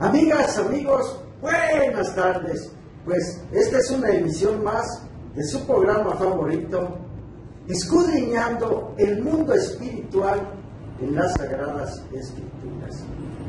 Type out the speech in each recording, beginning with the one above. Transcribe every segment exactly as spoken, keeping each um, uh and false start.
Amigas, amigos, buenas tardes. Pues esta es una emisión más de su programa favorito, escudriñando el mundo espiritual en las Sagradas Escrituras.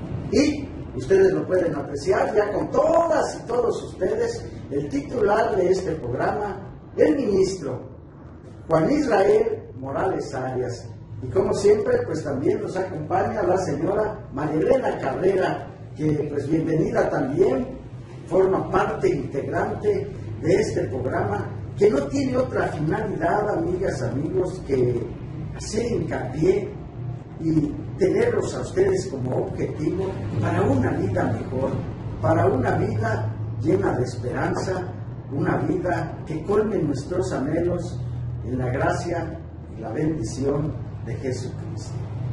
Y ustedes lo pueden apreciar ya con todas y todos ustedes, el titular de este programa, el ministro Juan Israel Morales Arias. Y como siempre, pues también nos acompaña la señora María Elena Carrera, que pues bienvenida también, forma parte integrante de este programa, que no tiene otra finalidad, amigas, amigos, que hacer hincapié y tenerlos a ustedes como objetivo para una vida mejor, para una vida llena de esperanza, una vida que colme nuestros anhelos en la gracia y la bendición de Jesucristo.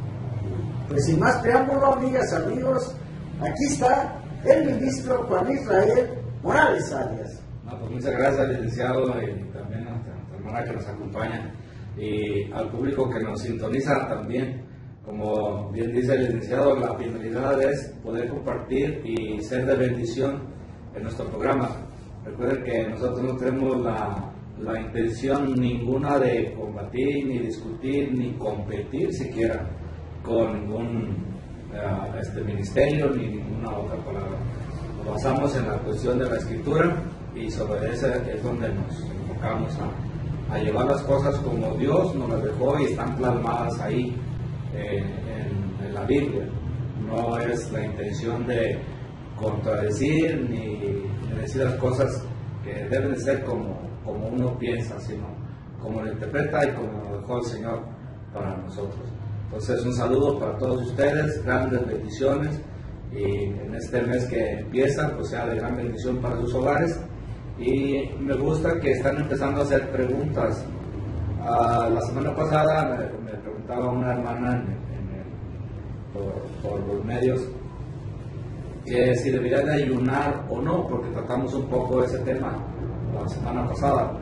Pues sin más preámbulo, amigas, amigos, aquí está el ministro Juan Israel Morales Arias. No, pues muchas gracias, licenciado, y también a nuestra hermana que nos acompaña, y al público que nos sintoniza también. Como bien dice el licenciado, la finalidad es poder compartir y ser de bendición en nuestro programa. Recuerden que nosotros no tenemos la, la intención ninguna de combatir, ni discutir, ni competir siquiera con ningún uh, este ministerio, ni ninguna otra palabra. Nos basamos en la cuestión de la Escritura y sobre eso es donde nos enfocamos a, a llevar las cosas como Dios nos las dejó y están plasmadas ahí en, en, en la Biblia. No es la intención de contradecir ni, ni decir las cosas que deben de ser como, como uno piensa, sino como lo interpreta y como lo dejó el Señor para nosotros. Entonces, un saludo para todos ustedes, grandes bendiciones, y en este mes que empieza, pues sea de gran bendición para sus hogares. Y me gusta que están empezando a hacer preguntas. Uh, la semana pasada me, me preguntaba una hermana en, en el, por, por los medios que si debería de ayunar o no, porque tratamos un poco ese tema la semana pasada.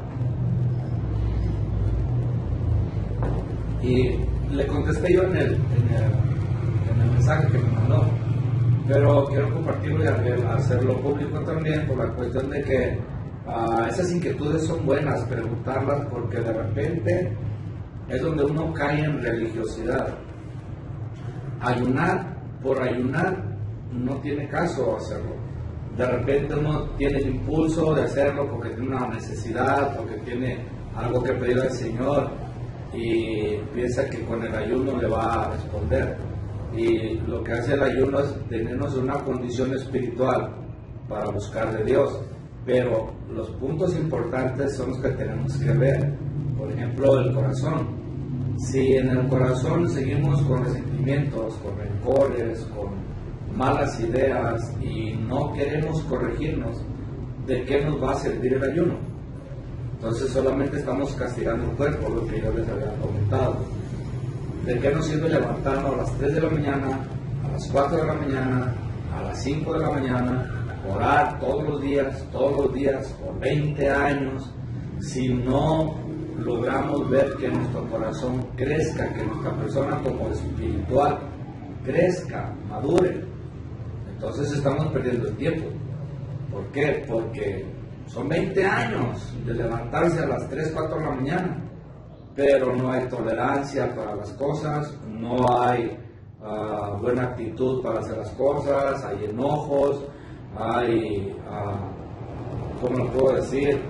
Y le contesté yo en el, en el, en el mensaje que me mandó, pero quiero compartirlo y hacerlo público también por la cuestión de que uh, esas inquietudes son buenas, preguntarlas, porque de repente es donde uno cae en religiosidad. Ayunar por ayunar no tiene caso hacerlo. De repente uno tiene el impulso de hacerlo porque tiene una necesidad, porque tiene algo que pedir al Señor y piensa que con el ayuno le va a responder. Y lo que hace el ayuno es tenernos una condición espiritual para buscar de Dios. Pero los puntos importantes son los que tenemos que ver. Por ejemplo, el corazón. Si en el corazón seguimos con resentimientos, con rencores, con malas ideas y no queremos corregirnos, ¿de qué nos va a servir el ayuno? Entonces solamente estamos castigando el cuerpo, lo que yo les había comentado. ¿De qué nos sirve levantarnos a las tres de la mañana, a las cuatro de la mañana, a las cinco de la mañana, orar todos los días, todos los días, por veinte años, si no logramos ver que nuestro corazón crezca, que nuestra persona como espiritual crezca, madure? Entonces estamos perdiendo el tiempo. ¿Por qué? Porque son veinte años de levantarse a las tres, cuatro de la mañana, pero no hay tolerancia para las cosas, no hay uh, buena actitud para hacer las cosas, hay enojos, hay, uh, ¿cómo lo puedo decir?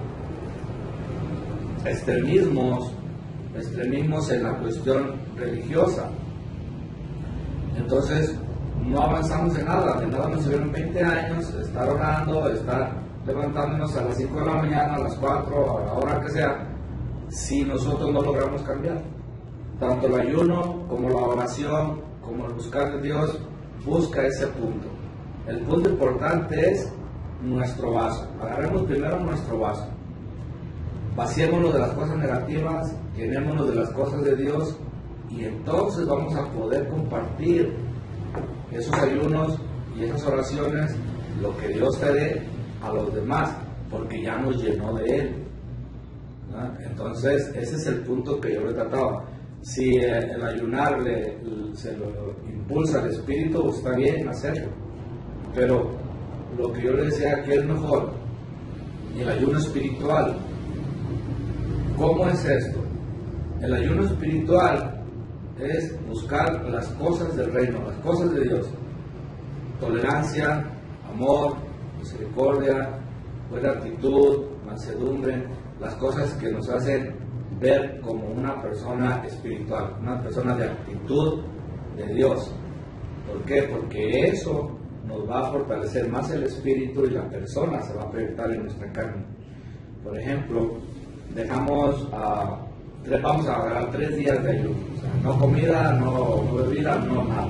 Extremismos, extremismos en la cuestión religiosa. Entonces, no avanzamos en nada, de nada nos sirvieron veinte años, estar orando, estar levantándonos a las cinco de la mañana, a las cuatro, a la hora que sea, si nosotros no logramos cambiar. Tanto el ayuno, como la oración, como el buscar de Dios, busca ese punto. El punto importante es nuestro vaso. Agarremos primero nuestro vaso. Vaciémonos de las cosas negativas, llenémonos de las cosas de Dios, y entonces vamos a poder compartir esos ayunos y esas oraciones, lo que Dios te dé a los demás, porque ya nos llenó de Él. ¿No? Entonces, ese es el punto que yo le trataba. Si el ayunar le, se lo impulsa el Espíritu, está bien hacerlo. Pero lo que yo le decía que es mejor, el ayuno espiritual. ¿Cómo es esto? El ayuno espiritual es buscar las cosas del reino, las cosas de Dios. Tolerancia, amor, misericordia, buena actitud, mansedumbre, las cosas que nos hacen ver como una persona espiritual, una persona de actitud de Dios. ¿Por qué? Porque eso nos va a fortalecer más el espíritu y la persona se va a proyectar en nuestra carne. Por ejemplo, dejamos, uh, vamos a agarrar tres días de ayuno, o sea, no comida, no, no bebida, no nada.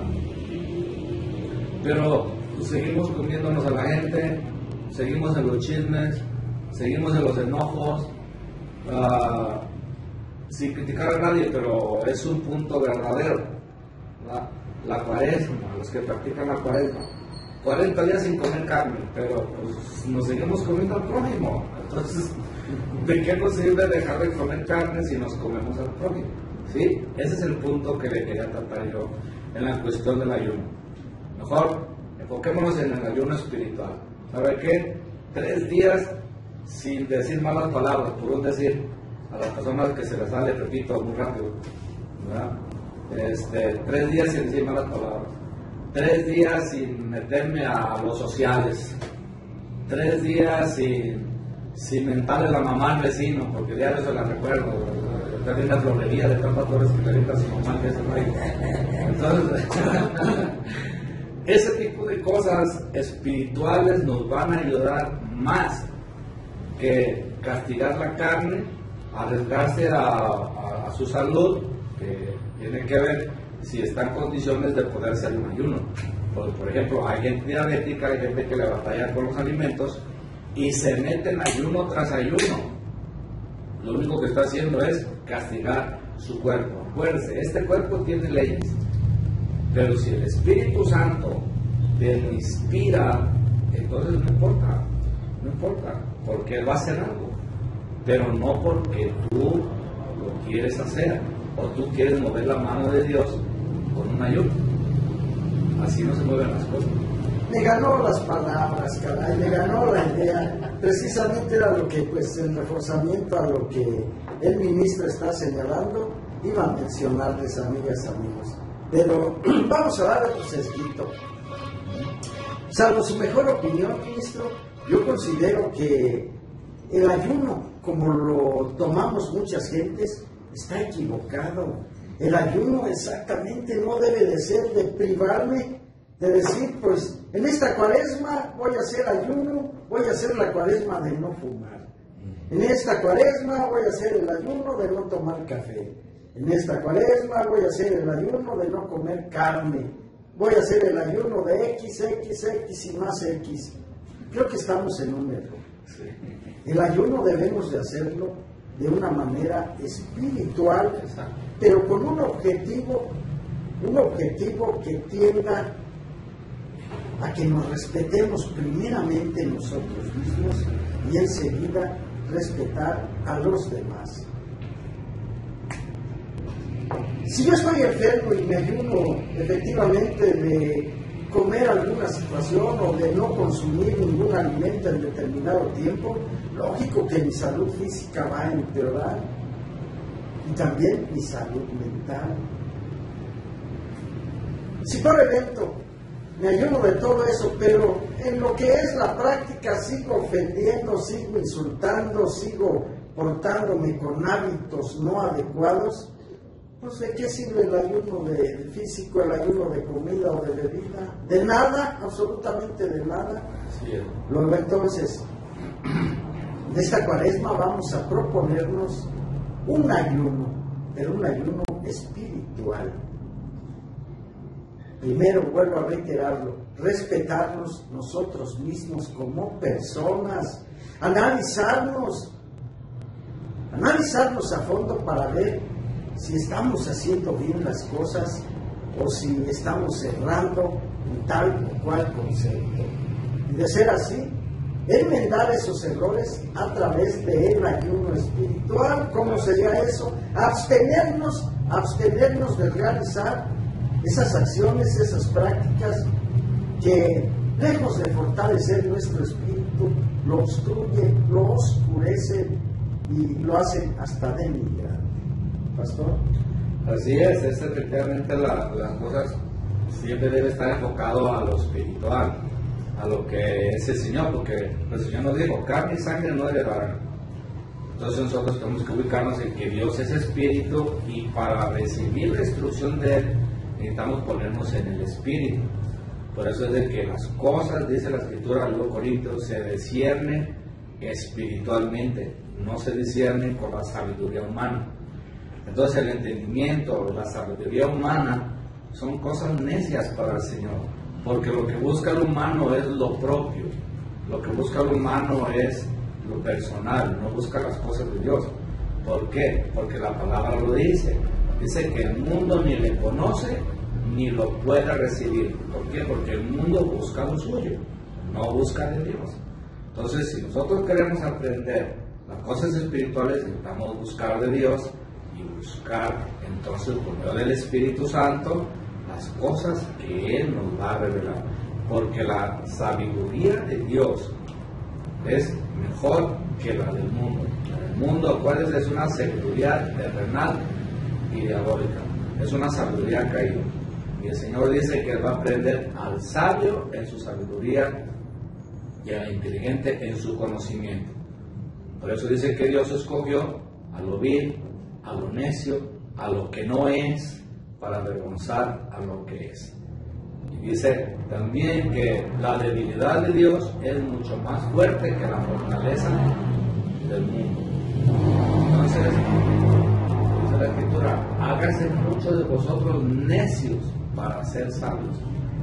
Pero pues, seguimos comiéndonos a la gente, seguimos en los chismes, seguimos en los enojos, uh, sin criticar a nadie, pero es un punto verdadero. ¿Verdad? La cuaresma, los que practican la cuaresma, cuarenta días sin comer carne, pero pues, nos seguimos comiendo al prójimo. Entonces, ¿de qué nos sirve dejar de comer carne si nos comemos al prójimo? ¿Sí? Ese es el punto que le quería tratar yo en la cuestión del ayuno. Mejor enfoquémonos en el ayuno espiritual. ¿Sabe qué? Tres días sin decir malas palabras, por un decir, a las personas que se les sale, repito, muy rápido, ¿verdad? Este, tres días sin decir malas palabras, tres días sin meterme a los sociales, tres días sin, sin mentarle la mamá al vecino, porque diario se la recuerdo, también la florería de tantas flores que le grita a su mamá que es el rey. Entonces, ese tipo de cosas espirituales nos van a ayudar más que castigar la carne, arriesgarse a, a, a su salud, que tiene que ver si está en condiciones de poder hacer un ayuno. Por, por ejemplo, hay gente diabética, hay gente que le batalla con los alimentos y se mete en ayuno tras ayuno. Lo único que está haciendo es castigar su cuerpo. Acuérdense, este cuerpo tiene leyes, pero si el Espíritu Santo te inspira, entonces no importa, no importa, porque Él va a hacer algo, pero no porque tú lo quieres hacer o tú quieres mover la mano de Dios con un ayuno. Así no se mueven las cosas. Me ganó las palabras, caray, me ganó la idea. Precisamente era lo que, pues, el reforzamiento a lo que el ministro está señalando, iba a mencionarles, amigas, amigos. Pero vamos a dar otro sesguito. Salvo su mejor opinión, ministro, yo considero que el ayuno, como lo tomamos muchas gentes, está equivocado. El ayuno exactamente no debe de ser de privarme, de decir, pues, en esta cuaresma voy a hacer ayuno, voy a hacer la cuaresma de no fumar. En esta cuaresma voy a hacer el ayuno de no tomar café. En esta cuaresma voy a hacer el ayuno de no comer carne. Voy a hacer el ayuno de X, X, X y más X. Creo que estamos en un error. El ayuno debemos de hacerlo de una manera espiritual, pero con un objetivo, un objetivo que tienda a que nos respetemos primeramente nosotros mismos y enseguida respetar a los demás. Si yo estoy enfermo y me ayuno efectivamente de comer alguna situación o de no consumir ningún alimento en determinado tiempo, lógico que mi salud física va a empeorar y también mi salud mental. Si por evento me ayuno de todo eso, pero en lo que es la práctica sigo ofendiendo, sigo insultando, sigo portándome con hábitos no adecuados, pues ¿de qué sirve el ayuno de, de físico, el ayuno de comida o de bebida? De nada, absolutamente de nada. Sí. Luego entonces, de esta cuaresma vamos a proponernos un ayuno, pero un ayuno espiritual. Primero, vuelvo a reiterarlo, respetarnos nosotros mismos como personas, analizarnos, analizarnos a fondo para ver si estamos haciendo bien las cosas o si estamos errando en tal o cual concepto. Y de ser así, enmendar esos errores a través del ayuno espiritual. ¿Cómo sería eso? Abstenernos, abstenernos de realizar esas acciones, esas prácticas que lejos de fortalecer nuestro espíritu, lo obstruye, lo oscurece y lo hace hasta denigrar. Pastor. Así es, es efectivamente la, las cosas siempre debe estar enfocado a lo espiritual, a lo que es el Señor, porque el Señor nos dijo, carne y sangre no heredarán. Entonces nosotros tenemos que ubicarnos en que Dios es espíritu y para recibir la instrucción de Él necesitamos ponernos en el espíritu. Por eso es de que las cosas, dice la Escritura en los Corintios, se disciernen espiritualmente, no se disciernen con la sabiduría humana. Entonces el entendimiento, la sabiduría humana son cosas necias para el Señor, porque lo que busca el humano es lo propio, lo que busca el humano es lo personal, no busca las cosas de Dios. ¿Por qué? Porque la palabra lo dice, dice que el mundo ni le conoce ni lo puede recibir. ¿Por qué? Porque el mundo busca lo suyo, no busca de Dios. Entonces, si nosotros queremos aprender las cosas espirituales, necesitamos buscar de Dios y buscar entonces por medio del Espíritu Santo las cosas que Él nos va a revelar. Porque la sabiduría de Dios es mejor que la del mundo. El mundo, acuérdense, es una sabiduría terrenal y diabólica. Es una sabiduría caída. Y el Señor dice que Él va a aprender al sabio en su sabiduría y al inteligente en su conocimiento. Por eso dice que Dios escogió a lo vil, a lo necio, a lo que no es, para avergonzar a lo que es. Y dice también que la debilidad de Dios es mucho más fuerte que la fortaleza del mundo. Entonces, dice la Escritura, hágase muchos de vosotros necios para ser sabios.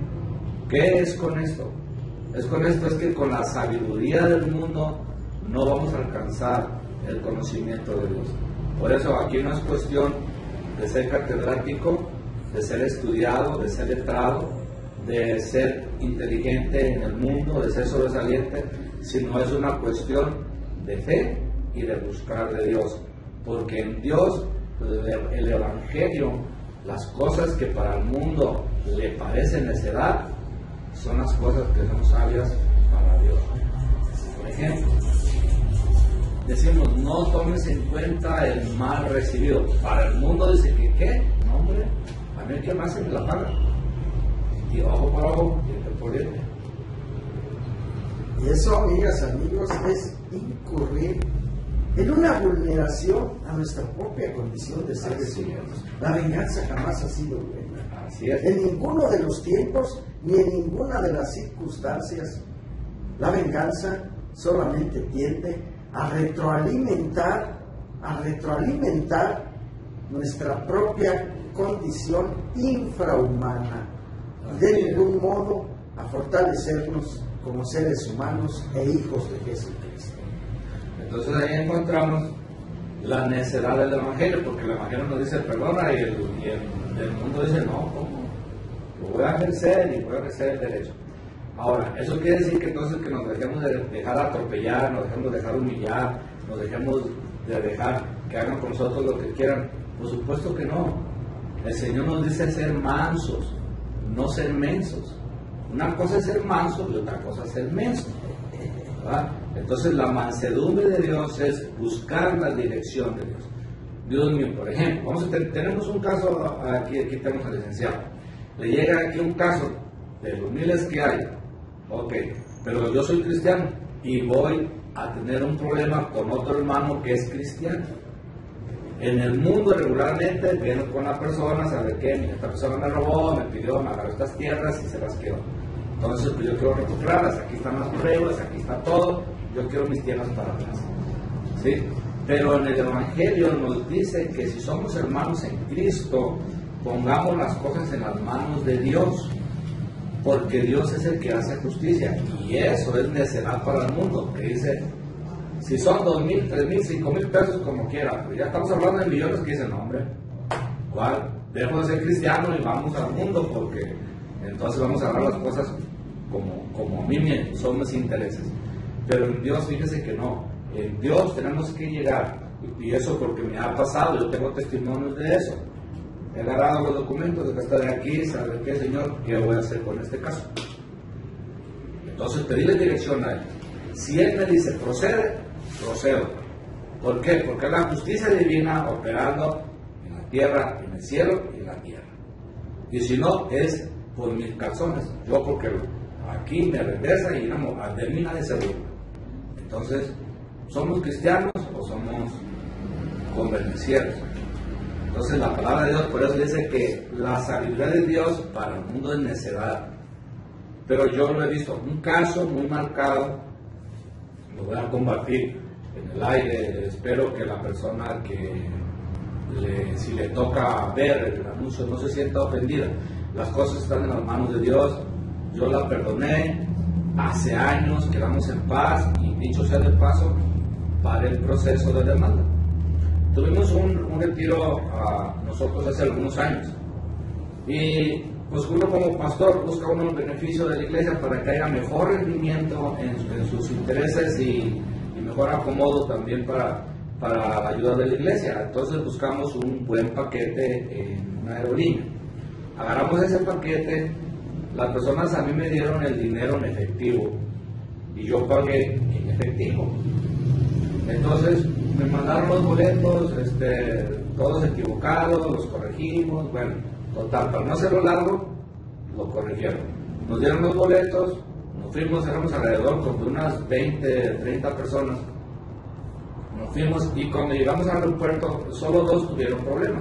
¿Qué es con esto? Es con esto, es que con la sabiduría del mundo no vamos a alcanzar el conocimiento de Dios. Por eso aquí no es cuestión de ser catedrático, de ser estudiado, de ser letrado, de ser inteligente en el mundo, de ser sobresaliente, sino es una cuestión de fe y de buscar de Dios. Porque en Dios, el Evangelio, las cosas que para el mundo le parecen necedad, son las cosas que son sabias para Dios. Por ejemplo, decimos, no tomes en cuenta el mal recibido. Para el mundo dice que, ¿qué? No, hombre, a mí el que más se me la paga. Y ojo por ojo, diente por diente. Y eso, amigas, amigos, es incurrir en una vulneración a nuestra propia condición de seres humanos. La venganza jamás ha sido buena. Así es. En ninguno de los tiempos, ni en ninguna de las circunstancias, la venganza solamente tiende a retroalimentar, a retroalimentar nuestra propia condición infrahumana. De ningún modo a fortalecernos como seres humanos e hijos de Jesucristo. Entonces ahí encontramos la necedad del Evangelio, porque el Evangelio nos dice perdona y el, y el, el mundo dice no, ¿cómo? Lo voy a ejercer y voy a ejercer el derecho. Ahora, eso quiere decir que entonces que nos dejemos de dejar atropellar, nos dejemos de dejar humillar, nos dejemos de dejar que hagan con nosotros lo que quieran. Por supuesto que no. El Señor nos dice ser mansos, no ser mensos. Una cosa es ser manso y otra cosa es ser menso, ¿verdad? Entonces la mansedumbre de Dios es buscar la dirección de Dios. Dios mío, por ejemplo, vamos a tener, tenemos un caso aquí, aquí tenemos al licenciado. Le llega aquí un caso de los miles que hay. Ok, pero yo soy cristiano y voy a tener un problema con otro hermano que es cristiano. En el mundo regularmente viene con la persona, sabe que esta persona me robó, me pidió, me agarró estas tierras y se las quedó. Entonces pues yo quiero recuperarlas, aquí están las pruebas, aquí está todo, yo quiero mis tierras para atrás. ¿Sí? Pero en el Evangelio nos dice que si somos hermanos en Cristo, pongamos las cosas en las manos de Dios, porque Dios es el que hace justicia, y eso es necedad para el mundo, que dice, si son dos mil, tres mil, cinco mil pesos, como quiera, pero ya estamos hablando de millones que dicen, no, hombre, ¿cuál? Dejo de ser cristiano y vamos al mundo, porque entonces vamos a hablar las cosas como, como a mí me son mis intereses. Pero en Dios, fíjese que no, en Dios tenemos que llegar, y eso porque me ha pasado, yo tengo testimonios de eso. He agarrado los documentos de que está de aquí, ¿sabe qué, Señor? ¿Qué voy a hacer con este caso? Entonces pedirle dirección a él. Si él me dice procede, procedo. ¿Por qué? Porque es la justicia divina operando en la tierra, en el cielo y en la tierra. Y si no, es por mis calzones. Yo porque aquí me regresa y no, termina de seguro. Entonces, ¿somos cristianos o somos convenencieros? Entonces la palabra de Dios por eso dice que la sabiduría de Dios para el mundo es necedad. Pero yo lo he visto, un caso muy marcado, lo voy a compartir en el aire, espero que la persona que le, si le toca ver el anuncio no se sienta ofendida. Las cosas están en las manos de Dios, yo la perdoné, hace años quedamos en paz y dicho sea de paso, para el proceso de demanda. Tuvimos un, un retiro uh, nosotros hace algunos años y pues uno como pastor busca uno el beneficio de la iglesia para que haya mejor rendimiento en, en sus intereses y, y mejor acomodo también para, para la ayuda de la iglesia. Entonces buscamos un buen paquete en una aerolínea. Agarramos ese paquete, las personas a mí me dieron el dinero en efectivo y yo pagué en efectivo. Entonces me mandaron los boletos, este, todos equivocados, los corregimos, bueno, total, para no hacerlo largo, lo corrigieron. Nos dieron los boletos, nos fuimos, éramos alrededor como de unas veinte, treinta personas. Nos fuimos y cuando llegamos al aeropuerto, solo dos tuvieron problemas.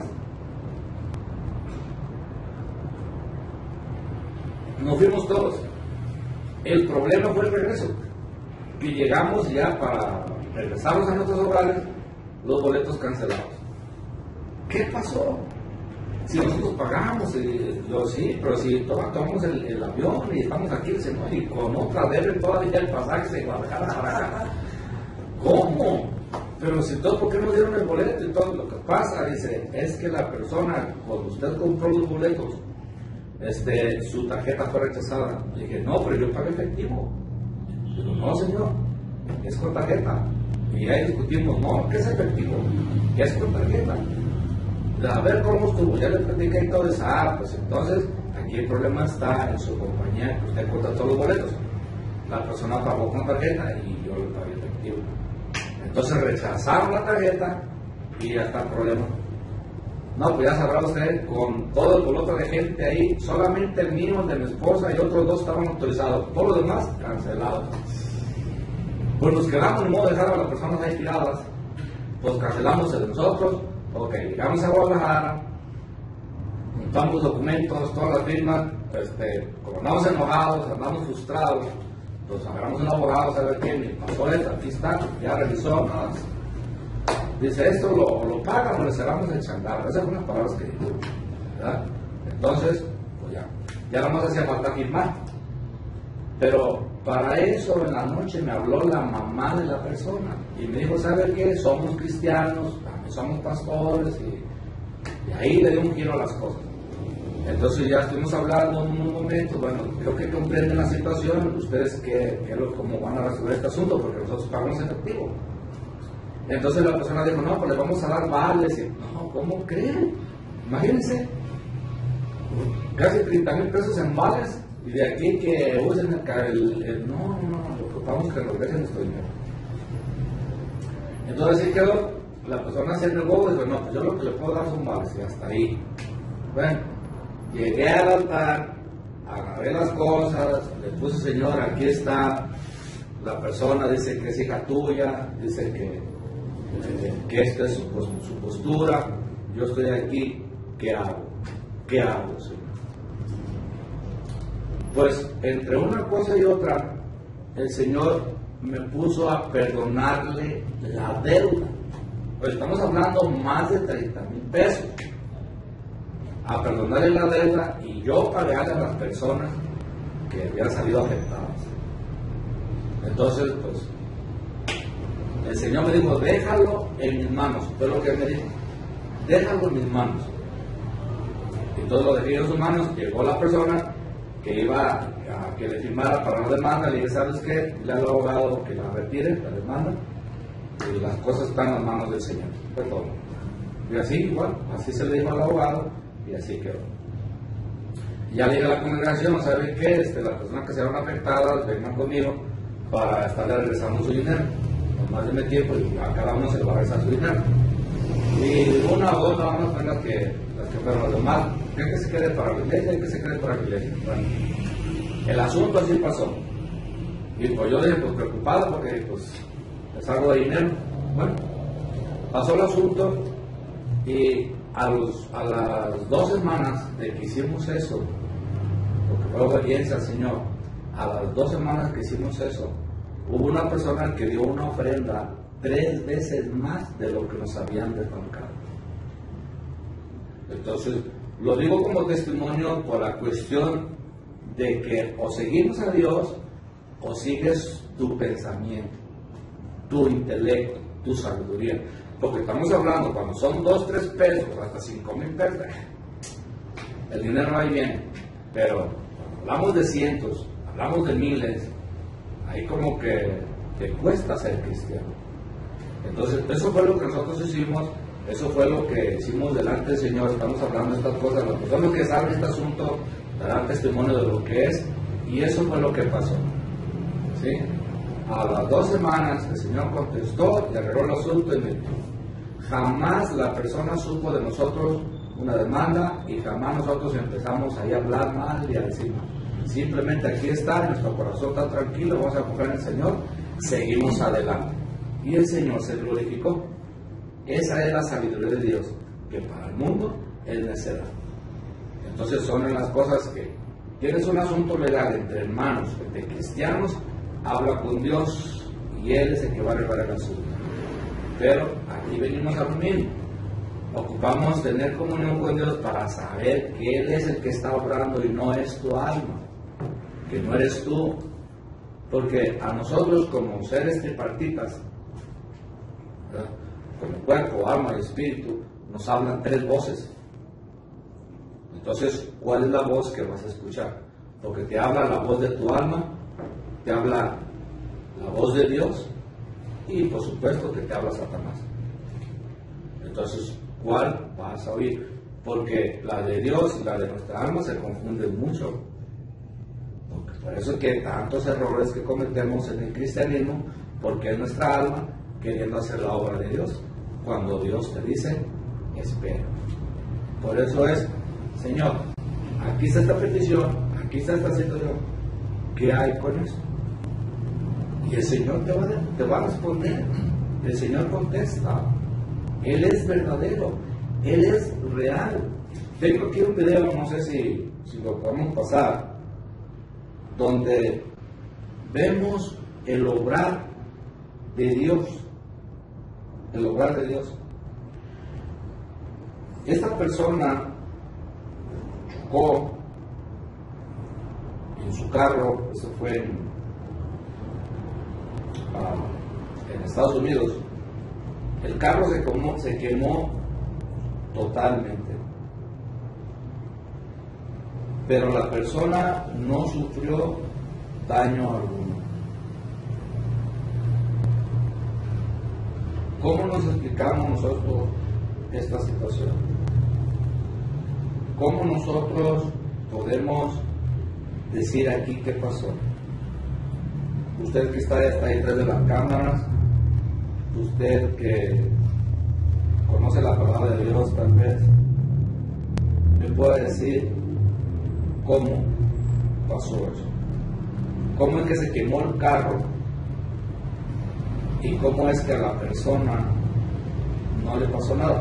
Nos fuimos todos. El problema fue el regreso. Y llegamos ya para regresamos a nuestros hogares, los boletos cancelados. ¿Qué pasó? Si nosotros pagamos, y, lo, sí, pero si tomamos el, el avión y estamos aquí, dice, no, y con otra deben todavía el pasaje de Guadalajara para acá. ¿Cómo? Pero si todo, ¿por qué no dieron el boleto y todo? Lo que pasa, dice, es que la persona, cuando usted compró los boletos, este, su tarjeta fue rechazada. Le dije, no, pero yo pagué efectivo. Digo, no, señor, es con tarjeta. Y ahí discutimos, no, ¿qué es efectivo? ¿Qué es con tarjeta? A ver cómo estuvo, ya le platicé y todo eso. Ah, pues entonces, aquí el problema está en su compañía, que usted contrató los boletos. La persona pagó con tarjeta y yo le pagué efectivo. Entonces rechazaron la tarjeta y ya está el problema. No, pues ya sabrá usted, con todo el boloto de gente ahí, solamente el mío, el de mi esposa y otros dos estaban autorizados. Todos los demás, cancelados. Pues nos quedamos en modo de dejar a las personas ahí tiradas. Pues cancelamos el de nosotros. Ok, llegamos a Guadalajara, juntamos los documentos, todas las firmas, este, como andamos enojados, andamos frustrados, pues agarramos un abogado, ¿sabe qué? Me pasó esto, aquí está, ya revisó, ¿no? Dice, esto lo, lo pagan o le cerramos el changarro. Esas son las palabras que dijo, ¿verdad? Entonces, pues ya, ya nada más hacía falta firmar. Pero para eso en la noche me habló la mamá de la persona y me dijo, ¿sabe qué? Somos cristianos, también somos pastores y, y ahí le dio un giro a las cosas. Entonces ya estuvimos hablando en un momento, bueno, creo que comprenden la situación, ustedes qué, qué, cómo van a resolver este asunto, porque nosotros pagamos efectivo. Entonces la persona dijo, no, pues le vamos a dar vales. Y, no, ¿cómo creen? Imagínense, casi treinta mil pesos en vales. Y de aquí que usen el, el, el no, no, no, lo que vamos que nos dejen nuestro dinero. Entonces así quedó, la persona se negó y dijo, no, pues yo lo que le puedo dar son vales y hasta ahí. Bueno, llegué al altar, agarré las cosas, le puse, señor, aquí está, la persona dice que es hija tuya, dice que, eh, que esta es su, su postura, yo estoy aquí, ¿qué hago? ¿Qué hago, señor? Pues entre una cosa y otra, el Señor me puso a perdonarle la deuda. Pues estamos hablando más de treinta mil pesos. A perdonarle la deuda y yo pagarle a las personas que habían salido afectadas. Entonces, pues, el Señor me dijo, déjalo en mis manos. Fue lo que Él me dijo, déjalo en mis manos. Entonces lo dejé en sus manos, llegó la persona que iba a que le firmara para la demanda, le dije, ¿sabes qué? Le al abogado que la retire, la demanda, y las cosas están en las manos del Señor. Fue todo. Y así, igual, así se le dijo al abogado, y así quedó. ya le dije a la congregación, ¿saben qué? Este, las personas que se van afectadas vengan conmigo para estarle regresando su dinero. Nomás de tiempo y a cada uno se le va a regresar su dinero. Y una o dos nada más son las que, las que fueron los demás. ¿Qué que se quede para la iglesia? ¿Qué que se quede para la iglesia? Bueno, el asunto así pasó. Y pues yo dije, pues preocupado porque pues es algo de dinero. Bueno, pasó el asunto y a, los, a las dos semanas de que hicimos eso, porque fue obediencia al Señor, a las dos semanas que hicimos eso, hubo una persona que dio una ofrenda tres veces más de lo que nos habían desbancado. Entonces, lo digo como testimonio por la cuestión de que o seguimos a Dios o sigues tu pensamiento, tu intelecto, tu sabiduría. Porque estamos hablando, cuando son dos, tres pesos, hasta cinco mil pesos, el dinero ahí viene. Pero cuando hablamos de cientos, hablamos de miles, ahí como que te cuesta ser cristiano. Entonces, eso fue lo que nosotros hicimos, eso fue lo que hicimos delante del Señor. Estamos hablando de estas cosas, las personas que saben este asunto darán testimonio de lo que es, y eso fue lo que pasó. ¿Sí? A las dos semanas el Señor contestó y arregló el asunto y me jamás la persona supo de nosotros una demanda y jamás nosotros empezamos ahí a hablar mal y a decir mal. Simplemente aquí está, nuestro corazón está tranquilo, vamos a confiar en el Señor, seguimos adelante. Y el Señor se glorificó. Esa es la sabiduría de Dios, que para el mundo es necedad. Entonces son las cosas que tienes un asunto legal entre hermanos, entre cristianos, habla con Dios y Él es el que va a arreglar el asunto. Pero aquí venimos a lo mismo. Ocupamos tener comunión con Dios para saber que Él es el que está obrando y no es tu alma, que no eres tú. Porque a nosotros como seres tripartitas, ¿verdad?, como cuerpo, alma y espíritu, nos hablan tres voces. Entonces, ¿cuál es la voz que vas a escuchar? Porque te habla la voz de tu alma, te habla la voz de Dios y por supuesto que te habla Satanás. Entonces, ¿cuál vas a oír? Porque la de Dios y la de nuestra alma se confunden mucho. Porque por eso es que tantos errores que cometemos en el cristianismo, porque es nuestra alma queriendo hacer la obra de Dios, cuando Dios te dice, espera. Por eso es, Señor, aquí está esta petición, aquí está esta situación, ¿qué hay con eso? Y el Señor te va, a, te va a responder. El Señor contesta. Él es verdadero, Él es real. Tengo aquí un video, no sé si, si lo podemos pasar, donde vemos el obrar de Dios. El obrar de Dios. Esta persona chocó en su carro, eso fue en, uh, en Estados Unidos. El carro se quemó, se quemó totalmente, pero la persona no sufrió daño alguno. ¿Cómo nos explicamos nosotros esta situación? ¿Cómo nosotros podemos decir aquí qué pasó? Usted que está, está ahí detrás de las cámaras, usted que conoce la palabra de Dios tal vez, me puede decir cómo pasó eso. ¿Cómo es que se quemó el carro? ¿Y cómo es que a la persona no le pasó nada?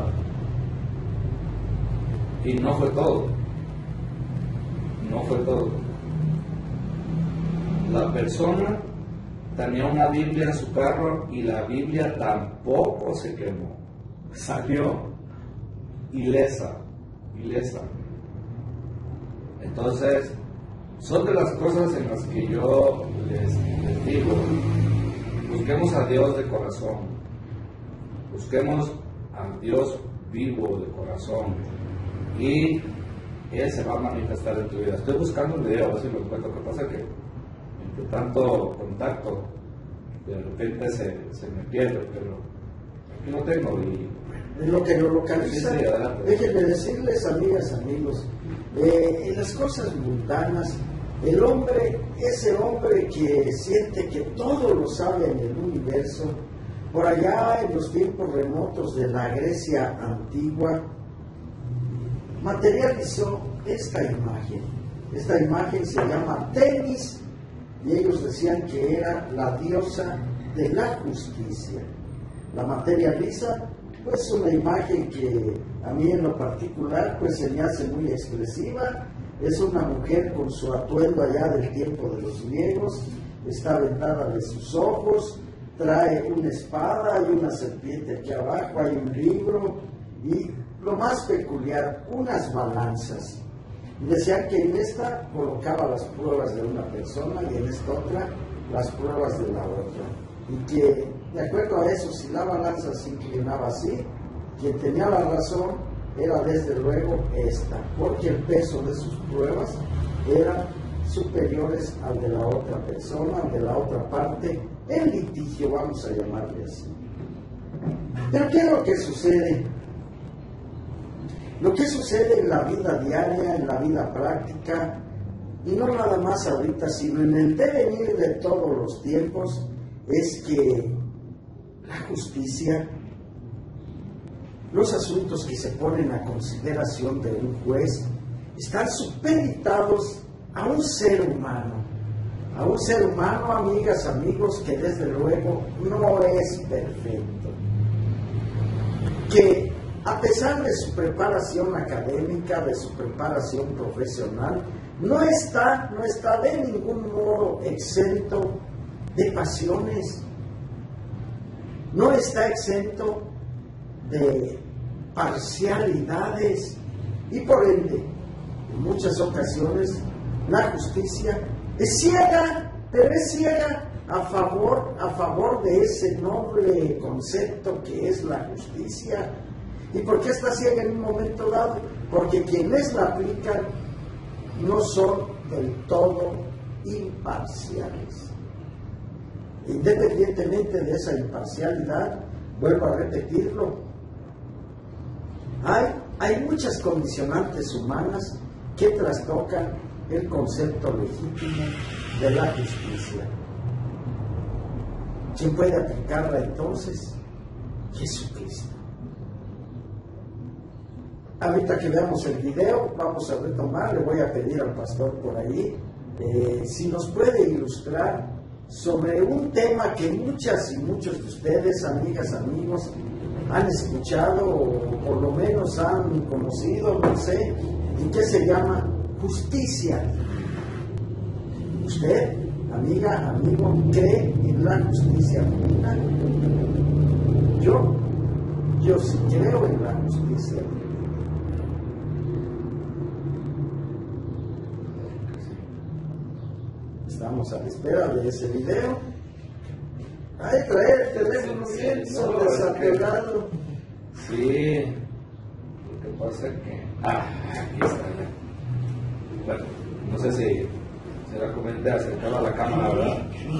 Y no fue todo. No fue todo. La persona tenía una Biblia en su carro y la Biblia tampoco se quemó. Salió ilesa, ilesa. Entonces, son de las cosas en las que yo les, les digo, busquemos a Dios de corazón, busquemos a Dios vivo de corazón y Él se va a manifestar en tu vida. Estoy buscando un video, a ver si lo encuentro. Lo que pasa es que entre tanto contacto de repente se, se me pierde, pero aquí lo tengo y En lo que lo localiza, sí, sí, déjenme decirles, amigas, amigos, eh, en las cosas mundanas, el hombre, ese hombre que siente que todo lo sabe en el universo, por allá en los tiempos remotos de la Grecia antigua, materializó esta imagen. Esta imagen se llama Temis, y ellos decían que era la diosa de la justicia. La materializa, pues una imagen que a mí en lo particular pues se me hace muy expresiva. Es una mujer con su atuendo allá del tiempo de los griegos, está vendada de sus ojos, trae una espada y una serpiente aquí abajo, hay un libro y lo más peculiar, unas balanzas. Decían que en esta colocaba las pruebas de una persona y en esta otra las pruebas de la otra. Y que, de acuerdo a eso, si la balanza se inclinaba así, quien tenía la razón era desde luego esta, porque el peso de sus pruebas eran superiores al de la otra persona, al de la otra parte, en litigio, vamos a llamarle así. Pero ¿qué es lo que sucede? Lo que sucede en la vida diaria, en la vida práctica, y no nada más ahorita, sino en el devenir de todos los tiempos, es que la justicia, los asuntos que se ponen a consideración de un juez, están supeditados a un ser humano, a un ser humano, amigas, amigos, que desde luego no es perfecto, que a pesar de su preparación académica, de su preparación profesional, no está, no está de ningún modo exento de pasiones, no está exento de parcialidades y por ende, en muchas ocasiones, la justicia es ciega, pero es ciega a favor, a favor de ese noble concepto que es la justicia. ¿Y por qué está ciega en un momento dado? Porque quienes la aplican no son del todo imparciales. Independientemente de esa imparcialidad, vuelvo a repetirlo, hay, hay muchas condicionantes humanas que trastocan el concepto legítimo de la justicia. ¿Quién puede aplicarla entonces? Jesucristo. Ahorita que veamos el video, vamos a retomar, le voy a pedir al pastor por ahí, eh, si nos puede ilustrar sobre un tema que muchas y muchos de ustedes, amigas, amigos, han escuchado o por lo menos han conocido, no sé, y que se llama justicia. ¿Usted, amiga, amigo, cree en la justicia divina? Yo, yo sí creo en la justicia divina. Estamos a la espera de ese video. Ay, trae el teléfono bien desapegado. Sí, lo que pasa es que... Ah, aquí está ya. Bueno, no sé si se la comenté acercado a la cámara, ¿verdad?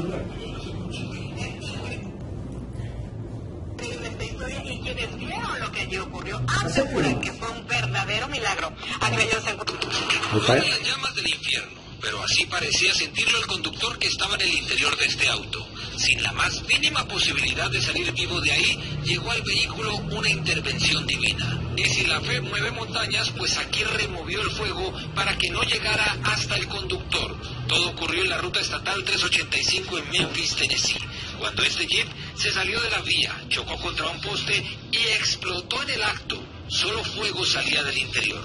Y quienes vieron lo que allí ocurrió aseguran que fue un verdadero milagro. Aquellos se encontraron las llamas del infierno, pero así parecía sentirlo el conductor que estaba en el interior de este auto. Sin la más mínima posibilidad de salir vivo de ahí, llegó al vehículo una intervención divina. Y si la fe mueve montañas, pues aquí removió el fuego para que no llegara hasta el conductor. Todo ocurrió en la ruta estatal trescientos ochenta y cinco en Memphis, Tennessee, cuando este jeep se salió de la vía, chocó contra un poste y explotó en el acto. Solo fuego salía del interior.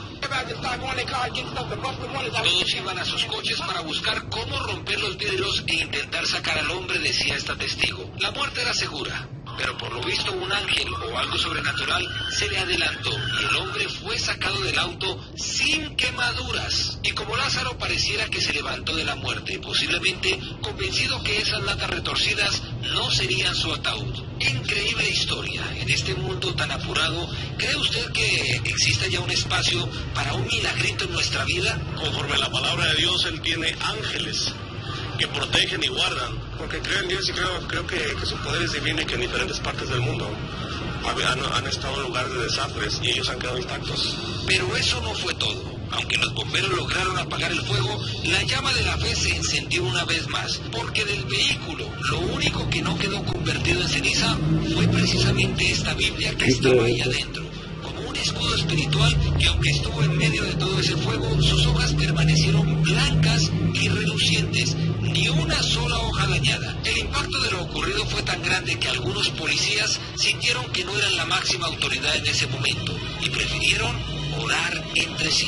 Todos iban a sus coches para buscar cómo romper los vidrios e intentar sacar al hombre, decía esta testigo. La muerte era segura, pero por lo visto un ángel o algo sobrenatural se le adelantó y el hombre fue sacado del auto sin quemaduras. Y como Lázaro pareciera que se levantó de la muerte, posiblemente convencido que esas latas retorcidas no serían su ataúd. Increíble historia. En este mundo tan apurado, ¿cree usted que exista ya un espacio para un milagrito en nuestra vida? Conforme a la palabra de Dios, Él tiene ángeles que protegen y guardan porque creo en Dios y creo, creo que, que su poder es divino y que en diferentes partes del mundo han, han estado en lugares de desastres y ellos han quedado intactos. Pero eso no fue todo. Aunque los bomberos lograron apagar el fuego, la llama de la fe se encendió una vez más, porque del vehículo lo único que no quedó convertido en ceniza fue precisamente esta Biblia que estaba ahí adentro, como un escudo espiritual que, aunque estuvo en medio de todo ese fuego, sus hojas permanecieron blancas y relucientes, ni una sola hoja dañada. El impacto de lo ocurrido fue tan grande que algunos policías sintieron que no eran la máxima autoridad en ese momento y prefirieron orar entre sí.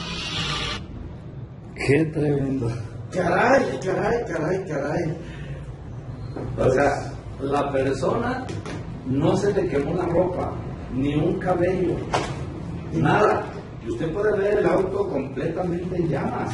Qué tremendo. Caray, caray, caray, caray. O sea, la persona no se le quemó la ropa, ni un cabello, nada. Y usted puede ver el auto completamente en llamas.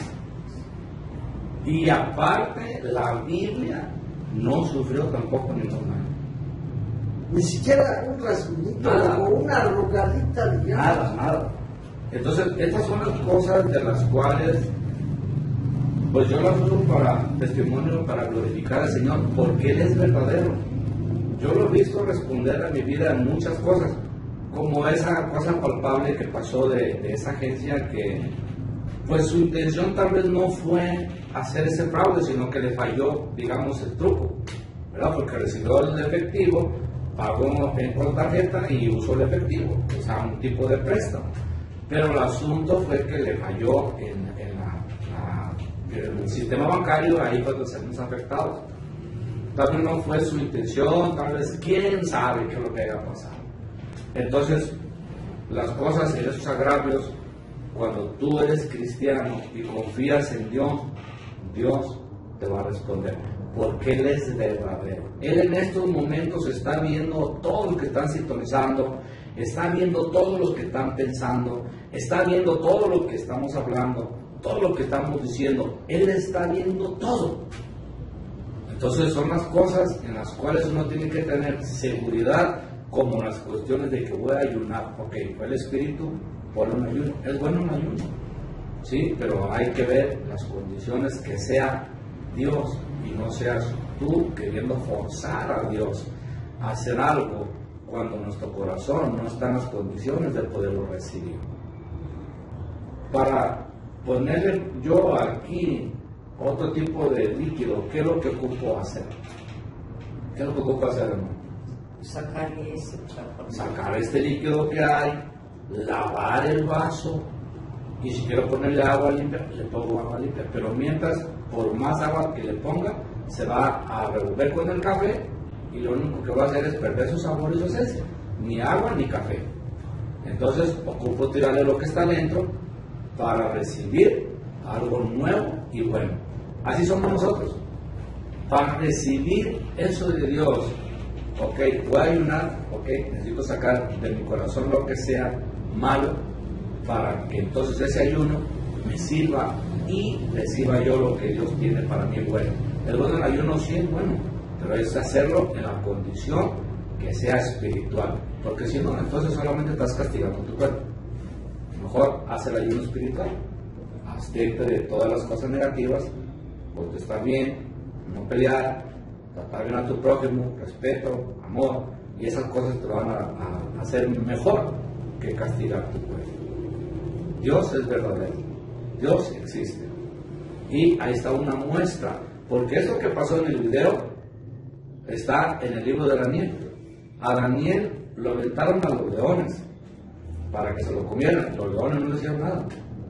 Y aparte, la Biblia no sufrió tampoco ningún daño. Ni siquiera un rasguñito o una arrugadita, digamos. Nada, nada. Entonces, estas son las cosas de las cuales, pues yo las uso para testimonio, para glorificar al Señor, porque Él es verdadero. Yo lo he visto responder a mi vida en muchas cosas, como esa cosa palpable que pasó de, de esa agencia que, pues su intención tal vez no fue hacer ese fraude, sino que le falló, digamos, el truco, ¿verdad? Porque recibió el efectivo, pagó en con tarjeta y usó el efectivo, o sea, un tipo de préstamo. Pero el asunto fue que le falló en, en la, la, el sistema bancario, ahí fue donde salimos afectados. Tal vez no fue su intención, tal vez quién sabe qué es lo que haya pasado. Entonces, las cosas y esos agravios, cuando tú eres cristiano y confías en Dios, Dios te va a responder, porque Él es verdadero. Él en estos momentos está viendo todo lo que están sintonizando, está viendo todos los que están pensando, está viendo todo lo que estamos hablando, todo lo que estamos diciendo. Él está viendo todo. Entonces son las cosas en las cuales uno tiene que tener seguridad, como las cuestiones de que voy a ayunar. Ok, fue el Espíritu, por un ayuno. Es bueno un ayuno, sí, pero hay que ver las condiciones, que sea Dios y no seas tú queriendo forzar a Dios a hacer algo cuando nuestro corazón no está en las condiciones de poderlo recibir. Para ponerle yo aquí otro tipo de líquido, ¿qué es lo que ocupo hacer? ¿Qué es lo que ocupo hacer, hermano? Sacar ese Sacar este líquido que hay, lavar el vaso, y si quiero ponerle agua limpia, le pongo agua limpia. Pero mientras, por más agua que le ponga, se va a revolver con el café, y lo único que va a hacer es perder su sabor y su esencia. Ni agua ni café. Entonces ocupo tirarle lo que está dentro para recibir algo nuevo y bueno. Así somos nosotros. Para recibir eso de Dios, ok, voy a ayunar, ok, necesito sacar de mi corazón lo que sea malo, para que entonces ese ayuno me sirva y reciba yo lo que Dios tiene para mí bueno. El bueno del ayuno sí es bueno, pero es hacerlo en la condición que sea espiritual, porque si no, entonces solamente estás castigando tu cuerpo. Mejor haz el ayuno espiritual, abstente de todas las cosas negativas, contestar bien, no pelear, tratar bien a tu prójimo, respeto, amor, y esas cosas te van a, a hacer mejor que castigar tu cuerpo. Dios es verdadero, Dios existe, y ahí está una muestra, porque eso que pasó en el video está en el libro de Daniel. A Daniel lo aventaron a los leones para que se lo comieran, los leones no le hicieron nada.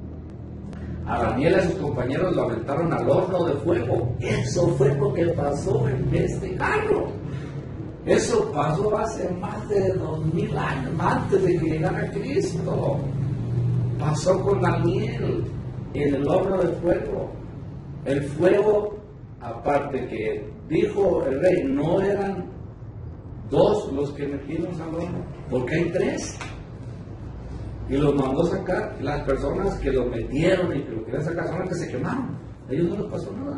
A Daniel y a sus compañeros lo aventaron al horno de fuego. Eso fue lo que pasó en este carro. Eso pasó hace más de dos mil años, antes de que llegara Cristo. Pasó con Daniel en el horno de fuego. El fuego, aparte que dijo el rey, no eran dos los que metieron al horno, porque hay tres. Y los mandó sacar. Las personas que lo metieron y que lo querían sacar son las que se quemaron. A ellos no les pasó nada.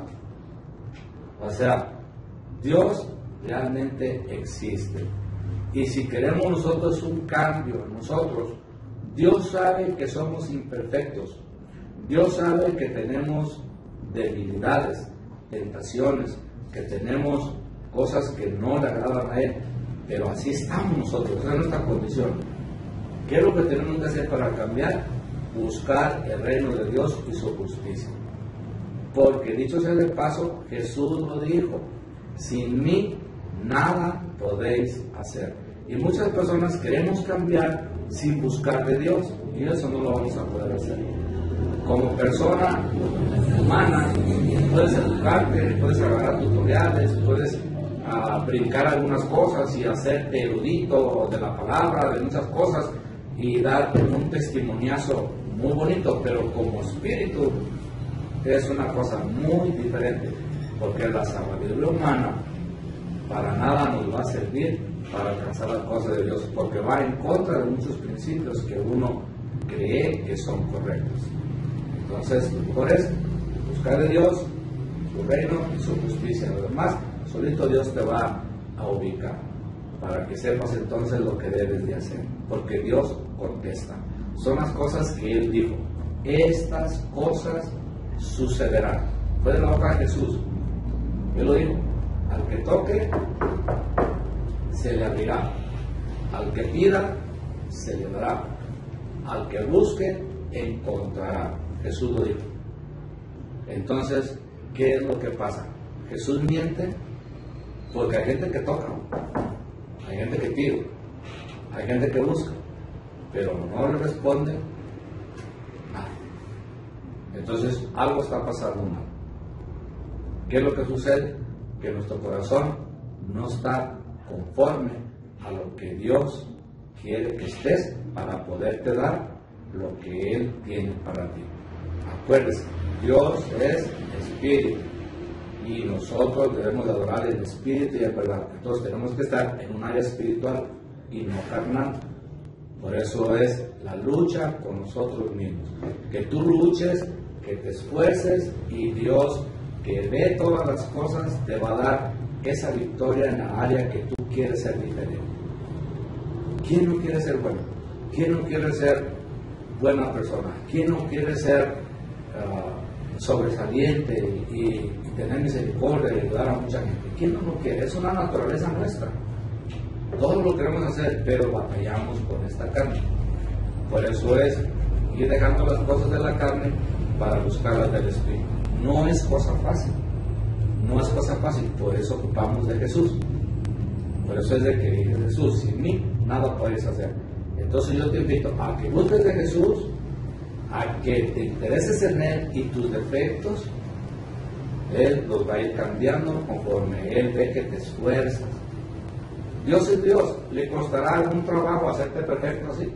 O sea, Dios realmente existe. Y si queremos nosotros un cambio en nosotros, Dios sabe que somos imperfectos. Dios sabe que tenemos debilidades, tentaciones, que tenemos cosas que no le agradan a Él, pero así estamos nosotros, esa es nuestra condición. ¿Qué es lo que tenemos que hacer para cambiar? Buscar el reino de Dios y su justicia. Porque dicho sea de paso, Jesús lo dijo, sin mí nada podéis hacer. Y muchas personas queremos cambiar sin buscar de Dios, y eso no lo vamos a poder hacer. Como persona humana, puedes educarte, puedes agarrar tutoriales, puedes uh, brincar algunas cosas y hacerte erudito de la palabra, de muchas cosas, y dar un testimoniazo muy bonito, pero como espíritu es una cosa muy diferente, porque la sabiduría humana para nada nos va a servir para alcanzar las cosas de Dios, porque va en contra de muchos principios que uno cree que son correctos. Entonces, lo mejor es buscar de Dios, su reino y su justicia. Lo demás, solito Dios te va a ubicar, para que sepas entonces lo que debes de hacer, porque Dios contesta. Son las cosas que Él dijo. Estas cosas sucederán. Fue de la boca de Jesús. Él lo dijo. Al que toque, se le abrirá. Al que pida, se le dará. Al que busque, encontrará. Jesús lo dijo. Entonces, ¿qué es lo que pasa? Jesús miente porque hay gente que toca, hay gente que pide, hay gente que busca, pero no le responde nada. Entonces, algo está pasando mal. ¿Qué es lo que sucede? Que nuestro corazón no está conforme a lo que Dios quiere que estés para poderte dar lo que Él tiene para ti. Acuérdense, Dios es espíritu y nosotros debemos de adorar en espíritu y en verdad. Entonces tenemos que estar en un área espiritual y no carnal. Por eso es la lucha con nosotros mismos. Que tú luches, que te esfuerces, y Dios, que ve todas las cosas, te va a dar esa victoria en la área que tú quieres ser diferente. ¿Quién no quiere ser bueno? ¿Quién no quiere ser buena persona? ¿Quién no quiere ser uh, sobresaliente y, y tener misericordia y ayudar a mucha gente? ¿Quién no lo quiere? Es una naturaleza nuestra. Todos lo queremos hacer, pero batallamos con esta carne. Por eso es ir dejando las cosas de la carne para buscar las del Espíritu. No es cosa fácil. No es cosa fácil. Por eso ocupamos de Jesús. Por eso es de que dice Jesús, sin mí nada puedes hacer. Entonces yo te invito a que busques de Jesús, a que te intereses en Él, y tus defectos Él los va a ir cambiando conforme Él ve que te esfuerzas. Dios es Dios. ¿Le costará algún trabajo hacerte perfecto así?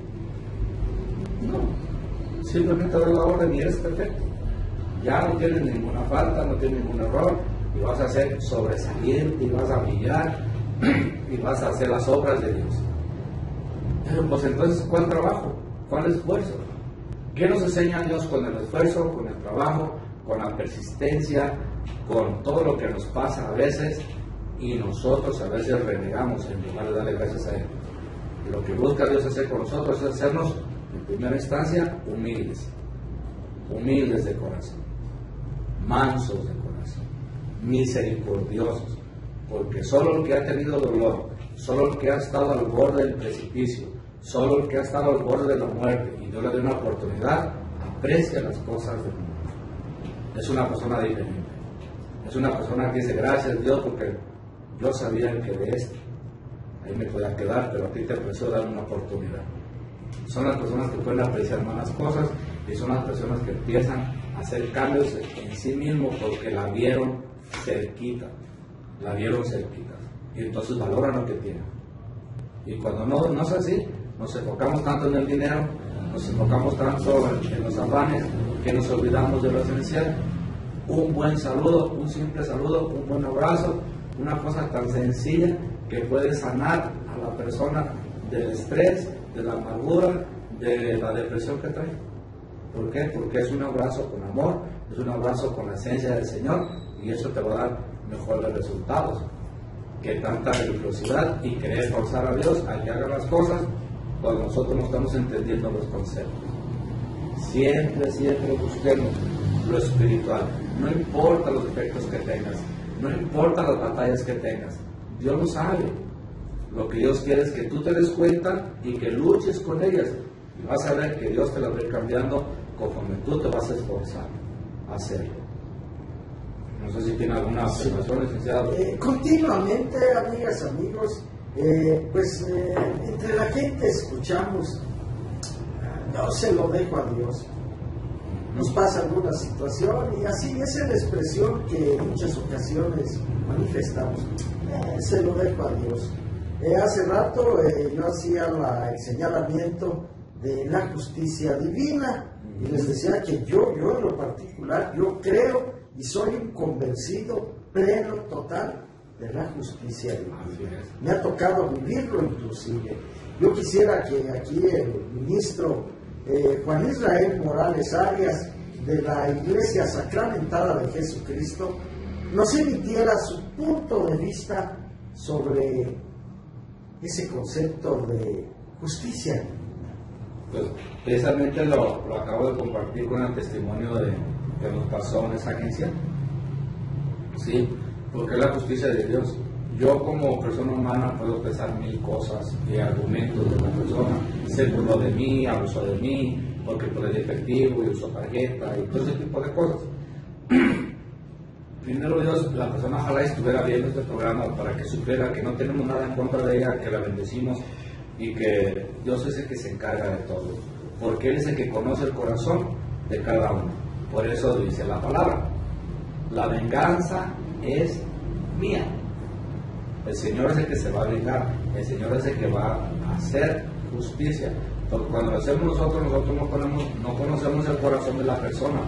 No. Simplemente da la orden y eres perfecto. Ya no tienes ninguna falta, no tienes ningún error, y vas a ser sobresaliente, y vas a brillar, y vas a hacer las obras de Dios. Pero pues entonces, ¿cuál trabajo? ¿Cuál esfuerzo? ¿Qué nos enseña Dios con el esfuerzo, con el trabajo, con la persistencia, con todo lo que nos pasa a veces? Y nosotros a veces renegamos en lugar de darle gracias a Él. Y lo que busca Dios hacer con nosotros es hacernos, en primera instancia, humildes. Humildes de corazón, mansos de corazón, misericordiosos. Porque solo el que ha tenido dolor, solo el que ha estado al borde del precipicio, solo el que ha estado al borde de la muerte y Dios le da una oportunidad, aprecia las cosas del mundo. Es una persona diferente. Es una persona que dice, gracias Dios, porque yo sabía que de esto ahí me podía quedar, pero a ti te apreció dar una oportunidad. Son las personas que pueden apreciar más las cosas, y son las personas que empiezan a hacer cambios en sí mismos porque la vieron cerquita. La vieron cerquita, y entonces valoran lo que tienen. Y cuando no, no es así, nos enfocamos tanto en el dinero, nos enfocamos tanto en, en los afanes, que nos olvidamos de lo esencial. Un buen saludo, un simple saludo, un buen abrazo, una cosa tan sencilla que puede sanar a la persona del estrés, de la amargura, de la depresión que trae. ¿Por qué? Porque es un abrazo con amor, es un abrazo con la esencia del Señor, y eso te va a dar mejores resultados que tanta religiosidad y querer forzar a Dios a que haga las cosas cuando nosotros no estamos entendiendo los conceptos. Siempre, siempre busquemos lo espiritual. No importa los defectos que tengas, No importa las batallas que tengas, Dios lo sabe. Lo que Dios quiere es que tú te des cuenta y que luches con ellas. Y vas a ver que Dios te las va a ir cambiando conforme tú te vas a esforzar a hacerlo. No sé si tiene alguna observación, licenciado. Eh, continuamente, amigas, amigos, eh, pues eh, entre la gente escuchamos, no se lo dejo a Dios. Nos pasa alguna situación y así esa es la expresión que en muchas ocasiones manifestamos. Eh, se lo dejo a Dios. Eh, hace rato eh, yo hacía la, el señalamiento de la justicia divina y les decía que yo, yo en lo particular, yo creo y soy un convencido pleno, total de la justicia divina. Me ha tocado vivirlo inclusive. Yo quisiera que aquí el ministro eh, Juan Israel Morales Arias de la Iglesia Sacramentada de Jesucristo nos emitiera su punto de vista sobre ese concepto de justicia. Pues precisamente lo, lo acabo de compartir con el testimonio de, que nos pasó en esa agencia. Sí, porque es la justicia de Dios. Yo como persona humana puedo pensar mil cosas y argumentos de la persona. Se burló de mí, abusó de mí, porque por el efectivo y usó tarjeta y todo ese tipo de cosas. Primero Dios, la persona ojalá estuviera viendo este programa para que supiera que no tenemos nada en contra de ella, que la bendecimos y que Dios es el que se encarga de todo, porque Él es el que conoce el corazón de cada uno. Por eso dice la palabra, la venganza es mía. El Señor es el que se va a vengar, el Señor es el que va a hacer justicia. Porque cuando lo hacemos nosotros, nosotros no, ponemos, no conocemos el corazón de la persona.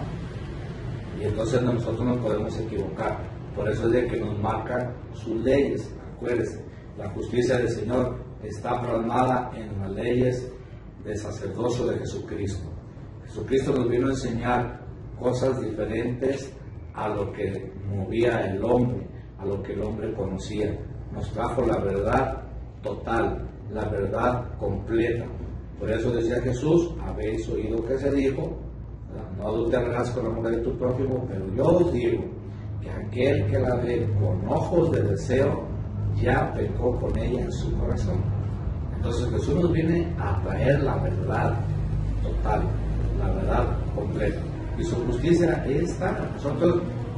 Y entonces nosotros nos podemos equivocar. Por eso es de que nos marcan sus leyes. Acuérdense, la justicia del Señor está plasmada en las leyes del sacerdocio de Jesucristo. Jesucristo nos vino a enseñar cosas diferentes a lo que movía el hombre, a lo que el hombre conocía. Nos trajo la verdad total, la verdad completa. Por eso decía Jesús, habéis oído que se dijo, no adulterarás con la mujer de tu prójimo, pero yo os digo que aquel que la ve con ojos de deseo, ya pecó con ella en su corazón. Entonces Jesús nos viene a traer la verdad total, la verdad completa. Y su justicia está. Nosotros,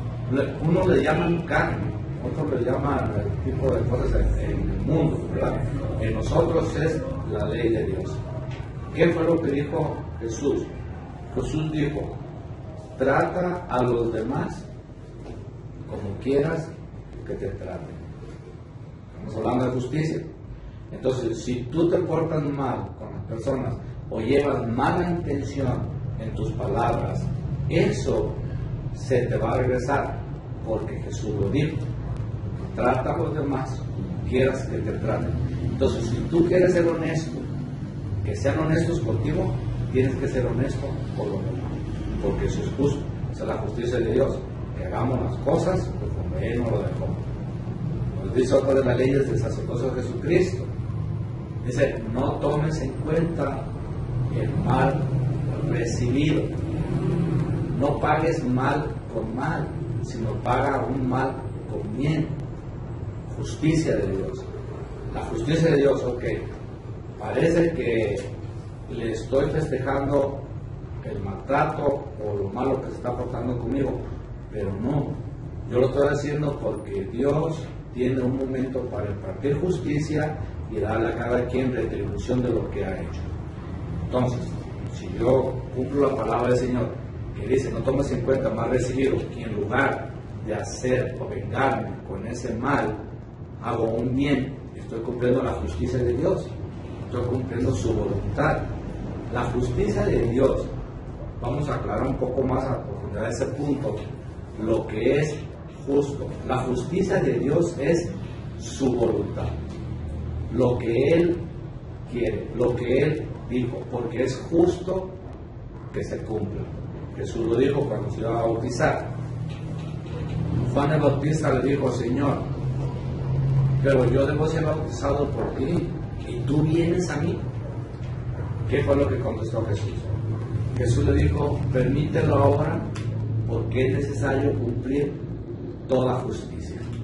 uno le llaman carne, otros le llaman el tipo de cosas en, en el mundo, ¿verdad? En nosotros es la ley de Dios. ¿Qué fue lo que dijo Jesús? Jesús dijo, trata a los demás como quieras que te traten. Estamos hablando de justicia. Entonces, si tú te portas mal con las personas o llevas mala intención en tus palabras, eso se te va a regresar, porque Jesús lo dijo. Trata a los demás como quieras que te traten. Entonces, si tú quieres ser honesto, que sean honestos contigo, tienes que ser honesto con los demás, porque eso es justo. Esa es la justicia de Dios, que hagamos las cosas como Él nos lo dejó. Nos dice otra de las leyes del sacerdocio de Jesucristo. Dice, no tomes en cuenta el mal recibido. No pagues mal con mal, sino paga un mal con bien. Justicia de Dios. La justicia de Dios, ok. Parece que le estoy festejando el maltrato o lo malo que se está portando conmigo, pero no. Yo lo estoy haciendo porque Dios tiene un momento para impartir justicia y darle a cada quien retribución de lo que ha hecho. Entonces, si yo cumplo la palabra del Señor, que dice, no tomes en cuenta mal recibido, y en lugar de hacer o vengarme con ese mal, hago un bien, estoy cumpliendo la justicia de Dios, estoy cumpliendo su voluntad. La justicia de Dios, vamos a aclarar un poco más a profundidad ese punto, lo que es justo. La justicia de Dios es su voluntad, lo que Él quiere, lo que Él dijo, porque es justo que se cumpla. Jesús lo dijo cuando se iba a bautizar. Juan el Bautista le dijo, Señor, pero yo debo ser bautizado por ti y tú vienes a mí. ¿Qué fue lo que contestó Jesús? Jesús le dijo, permítelo ahora porque es necesario cumplir toda justicia.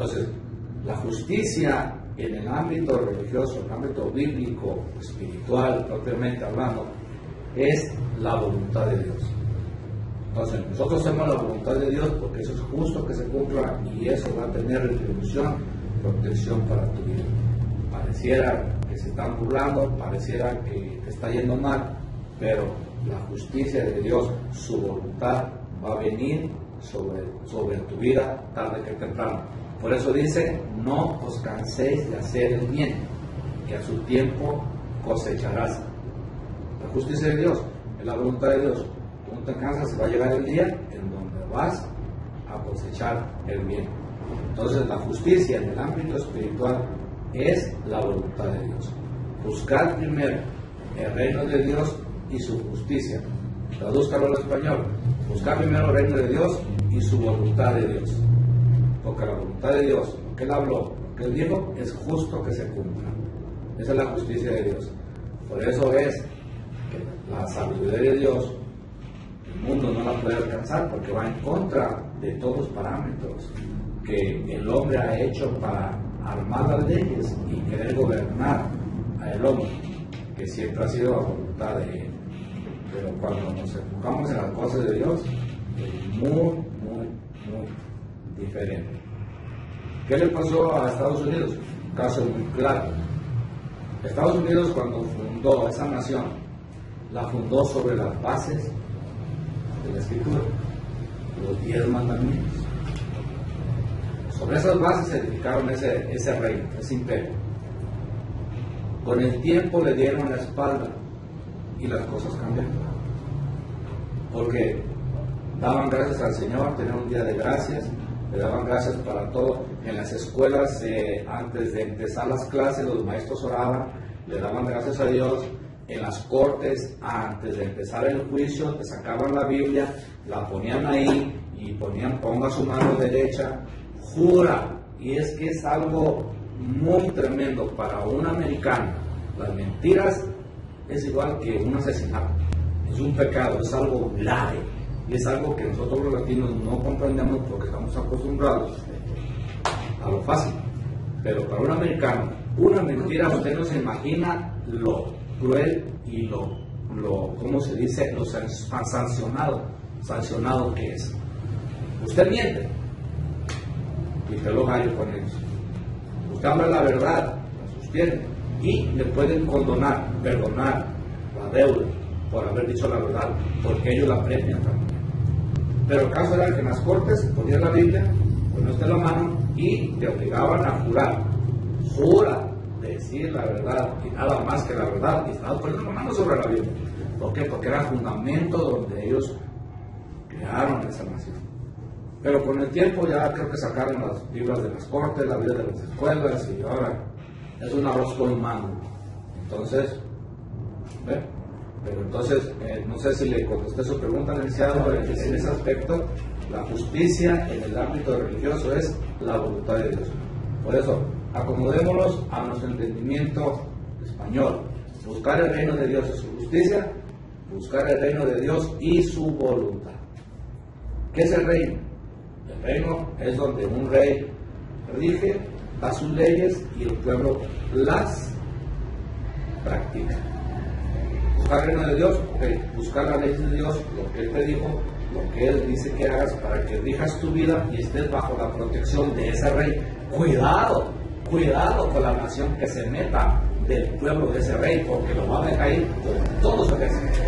Entonces, la justicia en el ámbito religioso, en el ámbito bíblico, espiritual, propiamente hablando, es la voluntad de Dios. Entonces, nosotros hacemos la voluntad de Dios porque eso es justo que se cumpla y eso va a tener retribución, protección para tu vida. Pareciera que se están burlando, pareciera que te está yendo mal, pero la justicia de Dios, su voluntad, va a venir sobre, sobre tu vida tarde que temprano. Por eso dice, no os canséis de hacer el bien, que a su tiempo cosecharás. La justicia de Dios es la voluntad de Dios. Tú no te cansas, va a llegar el día en donde vas a cosechar el bien. Entonces la justicia en el ámbito espiritual es la voluntad de Dios. Buscar primero el reino de Dios y su justicia. Tradúzcalo al español. Buscar primero el reino de Dios y su voluntad de Dios. Porque la voluntad de Dios, lo que Él habló, lo que Él dijo, es justo que se cumpla. Esa es la justicia de Dios. Por eso es que la sabiduría de Dios, el mundo no la puede alcanzar porque va en contra de todos los parámetros que el hombre ha hecho para armar las leyes y querer gobernar al hombre, que siempre ha sido la voluntad de Él. Pero cuando nos enfocamos en las cosas de Dios, es muy, muy, muy diferente. ¿Qué le pasó a Estados Unidos? Un caso muy claro. Estados Unidos, cuando fundó esa nación, la fundó sobre las bases de la Escritura, los diez mandamientos. Sobre esas bases se edificaron ese, ese reino, ese imperio. Con el tiempo le dieron la espalda y las cosas cambiaron. Porque daban gracias al Señor, tenían un día de gracias, le daban gracias para todo. En las escuelas, eh, antes de empezar las clases, los maestros oraban, le daban gracias a Dios. En las cortes, antes de empezar el juicio, te sacaban la Biblia, la ponían ahí y ponían, ponga su mano derecha, jura. Y es que es algo muy tremendo para un americano. Las mentiras es igual que un asesinato. Es un pecado, es algo grave. Y es algo que nosotros los latinos no comprendemos porque estamos acostumbrados a lo fácil. Pero para un americano, una mentira, usted no se imagina lo cruel y lo, lo ¿cómo se dice? Lo sancionado, sancionado que es. Usted miente y usted lo gallo con ellos. Usted habla la verdad, la sostiene y le pueden condonar, perdonar la deuda por haber dicho la verdad, porque ellos la premian también. Pero el caso era que en las cortes ponían la Biblia, ponía usted la mano y te obligaban a jurar. Jura decir la verdad y nada más que la verdad. Y estaba poniendo la mano sobre la Biblia. ¿Por qué? Porque era fundamento donde ellos crearon esa nación. Pero con el tiempo ya creo que sacaron las Biblias de las cortes, la Biblia de las escuelas y ahora es un arroz con mango. Entonces, ¿ve? Pero entonces, eh, no sé si le contesté su pregunta, licenciado, en ese aspecto, la justicia en el ámbito religioso es la voluntad de Dios. Por eso, acomodémonos a nuestro entendimiento español. Buscar el reino de Dios y su justicia, buscar el reino de Dios y su voluntad. ¿Qué es el reino? El reino es donde un rey rige, da sus leyes y el pueblo las practica. Buscar el reino de Dios, ok. Buscar la ley de Dios, lo que Él te dijo, lo que Él dice que hagas para que rijas tu vida y estés bajo la protección de ese rey. Cuidado, cuidado con la nación que se meta del pueblo de ese rey, porque lo va a dejar ir con todo su ejército.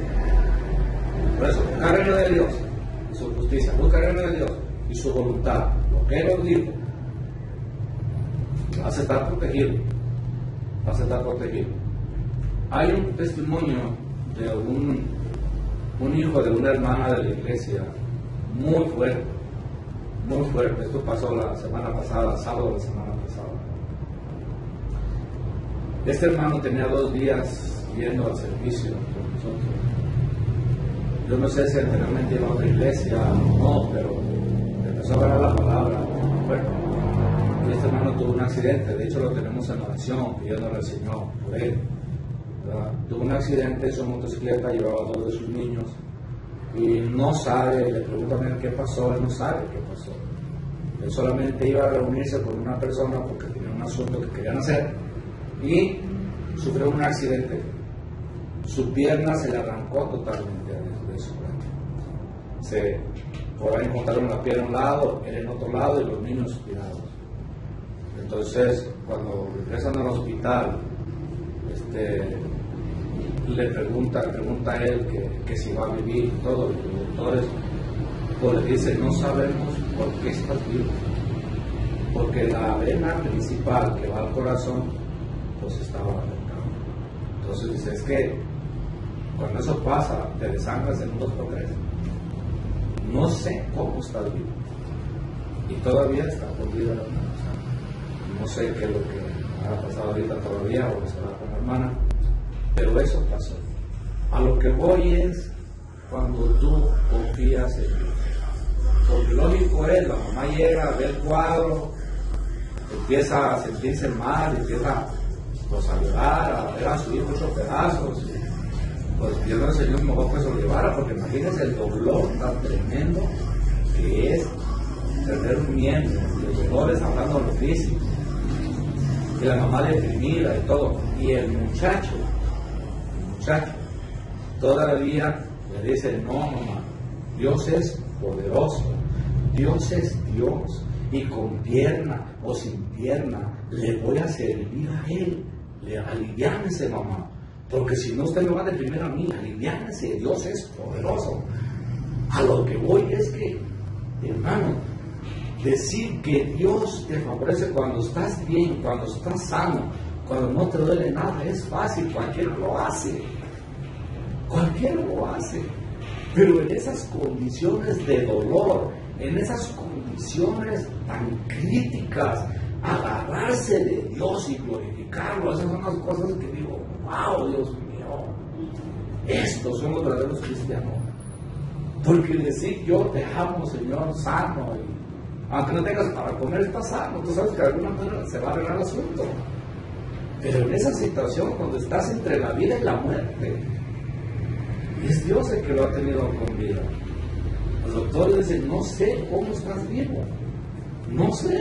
Por eso, buscar el reino de Dios y su justicia, buscar el reino de Dios y su voluntad, lo que Él nos dijo, vas a estar protegido, vas a estar protegido. Hay un testimonio de un, un hijo de una hermana de la iglesia muy fuerte, muy fuerte. Esto pasó la semana pasada, sábado de la semana pasada. Este hermano tenía dos días yendo al servicio con nosotros. Yo no sé si anteriormente iba a otra iglesia o no, pero empezó a ganar la palabra muy fuerte. Y este hermano tuvo un accidente, de hecho lo tenemos en oración, pidiéndole al Señor por él. ¿Verdad? Tuvo un accidente en su motocicleta, llevaba a dos de sus niños y no sabe, le preguntan qué pasó, él no sabe qué pasó. Él solamente iba a reunirse con una persona porque tenía un asunto que querían hacer y sufrió un accidente. Su pierna se le arrancó totalmente de, de su cuerpo. Se, por ahí encontraron la pierna a un lado, él en otro lado y los niños tirados. Entonces, cuando regresan al hospital, este, le pregunta, pregunta a él que, que si va a vivir y todo, y los doctores pues le dicen, no sabemos por qué estás vivo, porque la vena principal que va al corazón pues estaba afectada. Entonces dice, es que cuando eso pasa, te desangras en un dos por tres. No sé cómo estás vivo. Y todavía está por vida la hermana. No sé qué es lo que ha pasado ahorita todavía o que se va con la hermana, pero eso pasó. A lo que voy es cuando tú confías en Dios. Porque lógico es, la mamá llega, ve el cuadro, empieza a sentirse mal, empieza pues, a llorar, a ver a su hijo hecho pedazos. Pues Dios el Señor mejor que se lo llevara, porque imagínense el dolor tan tremendo que es perder un miembro, los dolores hablando de lo físico, y la mamá deprimida y todo, y el muchacho, el muchacho, todavía le dice, no mamá, Dios es poderoso, Dios es Dios, y con pierna o sin pierna le voy a servir a Él, le aliviánese mamá. Porque si no, usted me va a deprimir a mí, aliviánese, Dios es poderoso. A lo que voy es que, hermano, decir que Dios te favorece cuando estás bien, cuando estás sano, cuando no te duele nada, es fácil, cualquiera lo hace. Cualquiera lo hace. Pero en esas condiciones de dolor, en esas condiciones tan críticas, agarrarse de Dios y glorificarlo, esas son las cosas que digo, wow, Dios mío, estos son los verdaderos cristianos. Porque decir yo te amo, Señor, sano, y aunque no tengas para comer, estás sano, tú sabes que de alguna manera se va a arreglar el asunto. Pero en esa situación, cuando estás entre la vida y la muerte, es Dios el que lo ha tenido con vida. Los doctores dicen, no sé cómo estás vivo, no sé.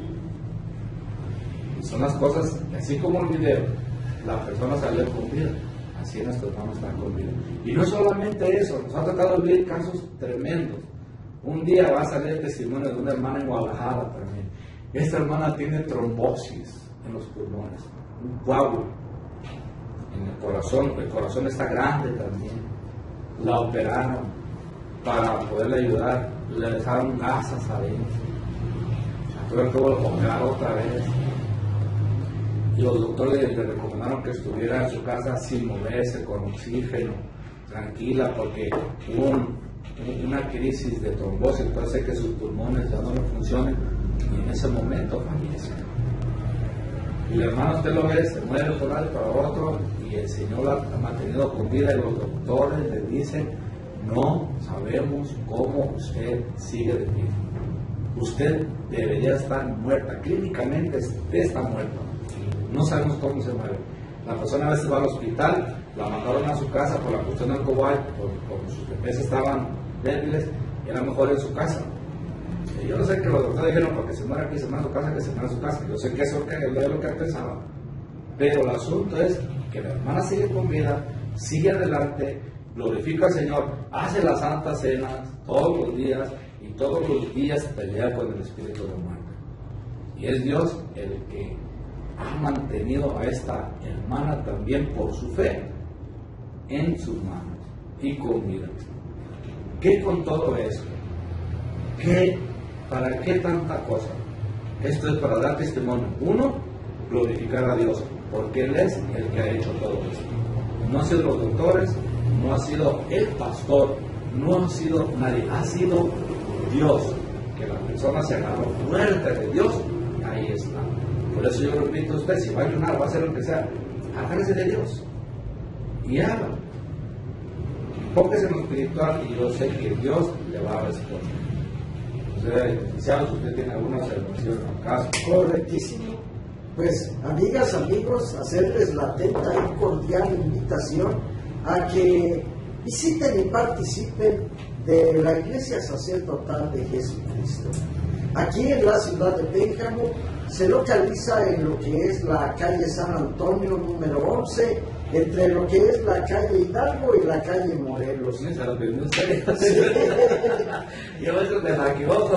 Son las cosas, así como el video, la persona salió con vida, así nuestros hermanos están con vida. Y no solamente eso, nos ha tocado vivir casos tremendos. Un día va a salir el testimonio de una hermana en Guadalajara también. Esta hermana tiene trombosis en los pulmones, un coágulo en el corazón, el corazón está grande también. La operaron para poderle ayudar, le dejaron gasas adentro. Tuvieron que volver a operar otra vez. Y los doctores le recomendaron que estuviera en su casa sin moverse, con oxígeno, tranquila, porque hubo un, una crisis de trombosis, puede ser que sus pulmones ya no le funcionen, y en ese momento fallece. Y el hermano, usted lo ve, se muere por un lado y para otro, y el Señor la ha mantenido con vida, y los doctores le dicen, no sabemos cómo usted sigue de pie. Usted debería estar muerta, clínicamente usted está muerta. No sabemos cómo se mueve. La persona a veces va al hospital, la mandaron a su casa por la cuestión del COVID, porque sus bebés estaban débiles, y era mejor en su casa. Y yo no sé que los doctores dijeron, porque se muere aquí, se muere en su casa, que se muere en su casa. Yo sé que eso es lo que pensaba. Pero el asunto es que la hermana sigue con vida, sigue adelante, glorifica al Señor, hace las santas cenas todos los días, y todos los días pelea con el espíritu de muerte. Y es Dios el que ha mantenido a esta hermana también por su fe en sus manos y con vida. ¿Qué con todo esto? ¿Qué, ¿Para qué tanta cosa? Esto es para dar testimonio. Uno, glorificar a Dios, porque Él es el que ha hecho todo esto. No han sido los doctores, no ha sido el pastor, no ha sido nadie, ha sido Dios, que la persona se agarró fuerte de Dios, y ahí está. Por eso yo repito a usted, si va a ayunar, va a hacer lo que sea, agárrese de Dios y haga. Póngase en lo espiritual y yo sé que Dios le va a responder. Entonces, licenciado, si usted tiene alguna observación acá. Correctísimo. Pues, amigas, amigos, hacerles la atenta y cordial invitación a que visiten y participen de la Iglesia Sacerdotal de Jesucristo. aquí en la ciudad de Pénjamo, se localiza en lo que es la calle San Antonio número once, entre lo que es la calle Hidalgo y la calle Morelos. Sí, se lo pidió usted. Yo a veces me la equivoco.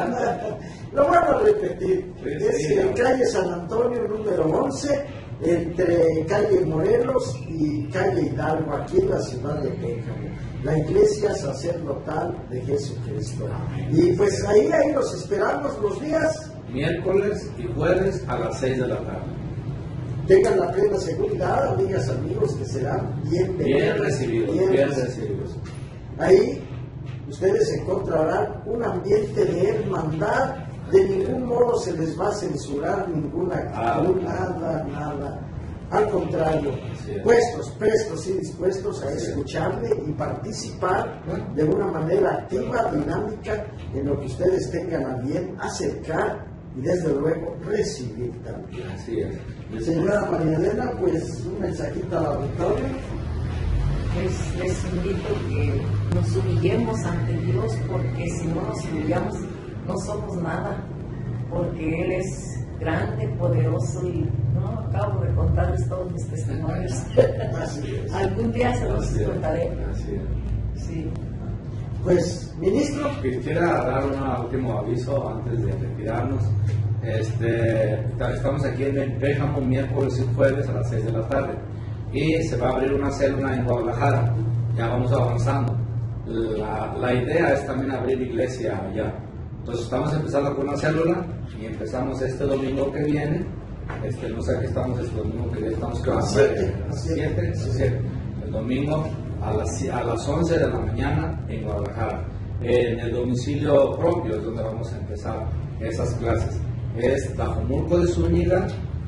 Lo vuelvo a repetir, Sí, es sí, en ya. calle San Antonio número once, entre calle Morelos y calle Hidalgo, aquí en la ciudad de Pénjamo, la iglesia sacerdotal de Jesucristo. Y pues ahí, ahí los esperamos los días. Miércoles y jueves a las seis de la tarde. Tengan la plena seguridad, amigas, amigos, que serán bienvenidos. Bien recibidos, bien bien recibidos. recibidos. Ahí ustedes encontrarán un ambiente de hermandad. De ningún modo se les va a censurar ninguna actitud, nada, nada. Al contrario, Así es. puestos, prestos y dispuestos a Así es. escucharle y participar de una manera activa, dinámica, en lo que ustedes tengan a bien acercar y desde luego recibir también. Así es. Señora María Elena, pues un mensajito al auditorio. Pues les invito que nos humillemos ante Dios, porque si no nos humillamos no somos nada, porque Él es grande, poderoso y no acabo de contarles todos mis testimonios. Así es. Algún día se los Así es. contaré. Así es. Sí. Pues, ministro, Quisiera dar un último aviso antes de retirarnos. Este, estamos aquí en Pénjamo miércoles y jueves a las seis de la tarde y se va a abrir una célula en Guadalajara. Ya vamos avanzando. La, la idea es también abrir iglesia allá. Entonces estamos empezando con una célula y empezamos este domingo que viene. Este, no sé qué estamos este domingo que viene, estamos que va a ser a las siete, el domingo a las, a las once de la mañana en Guadalajara. En el domicilio propio es donde vamos a empezar esas clases. Es Tlajomulco de Zúñiga,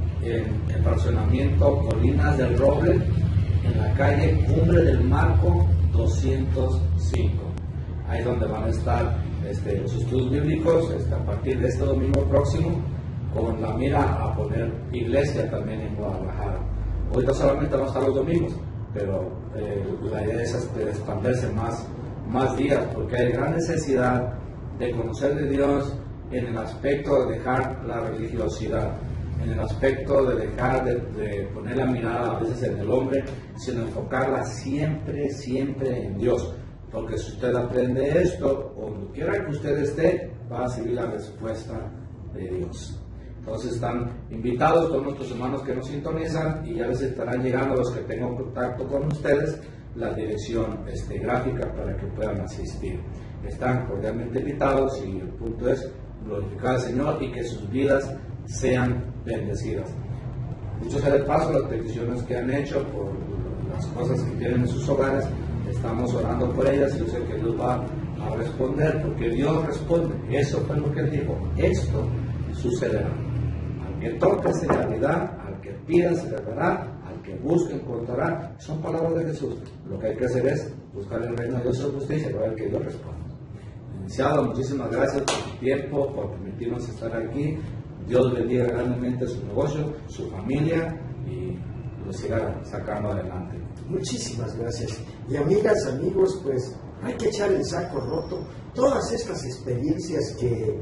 en el fraccionamiento Colinas del Roble, en la calle Cumbre del Marco doscientos cinco. Ahí es donde van a estar este, los estudios bíblicos este, a partir de este domingo próximo, con la mira a poner iglesia también en Guadalajara. Ahorita solamente vamos a estar los domingos, pero eh, la idea es este, expandirse más, más días, porque hay gran necesidad de conocer de Dios en el aspecto de dejar la religiosidad, en el aspecto de dejar de, de poner la mirada a veces en el hombre, sino enfocarla siempre, siempre en Dios. Porque si usted aprende esto, donde quiera que usted esté, va a seguir la respuesta de Dios. Entonces están invitados todos nuestros hermanos que nos sintonizan y ya les estarán llegando los que tengan contacto con ustedes la dirección este, gráfica para que puedan asistir. Están cordialmente invitados y el punto es glorificar al Señor y que sus vidas sean bendecidas. Dicho sea de paso, las peticiones que han hecho por las cosas que tienen en sus hogares, estamos orando por ellas y yo sé que Dios va a responder, porque Dios responde. Eso fue lo que Él dijo, esto sucederá. Al que toque se le abrirá, al que pida se le dará, al que busque encontrará. Son palabras de Jesús. Lo que hay que hacer es buscar el reino de Dios y su justicia, para que Dios responda. Iniciado, muchísimas gracias por su tiempo, por permitirnos estar aquí. Dios bendiga grandemente su negocio, su familia y lo siga sacando adelante. muchísimas gracias. Y amigas, amigos, pues hay que echar el saco roto. Todas estas experiencias que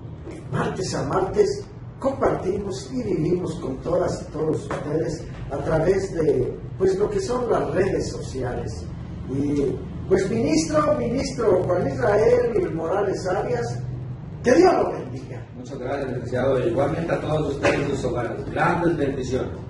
martes a martes compartimos y vivimos con todas y todos ustedes a través de pues lo que son las redes sociales. Y pues ministro, ministro Juan Israel Morales Arias, que Dios lo bendiga. Muchas gracias, licenciado. Igualmente a todos ustedes y sus hogares. Grandes bendiciones.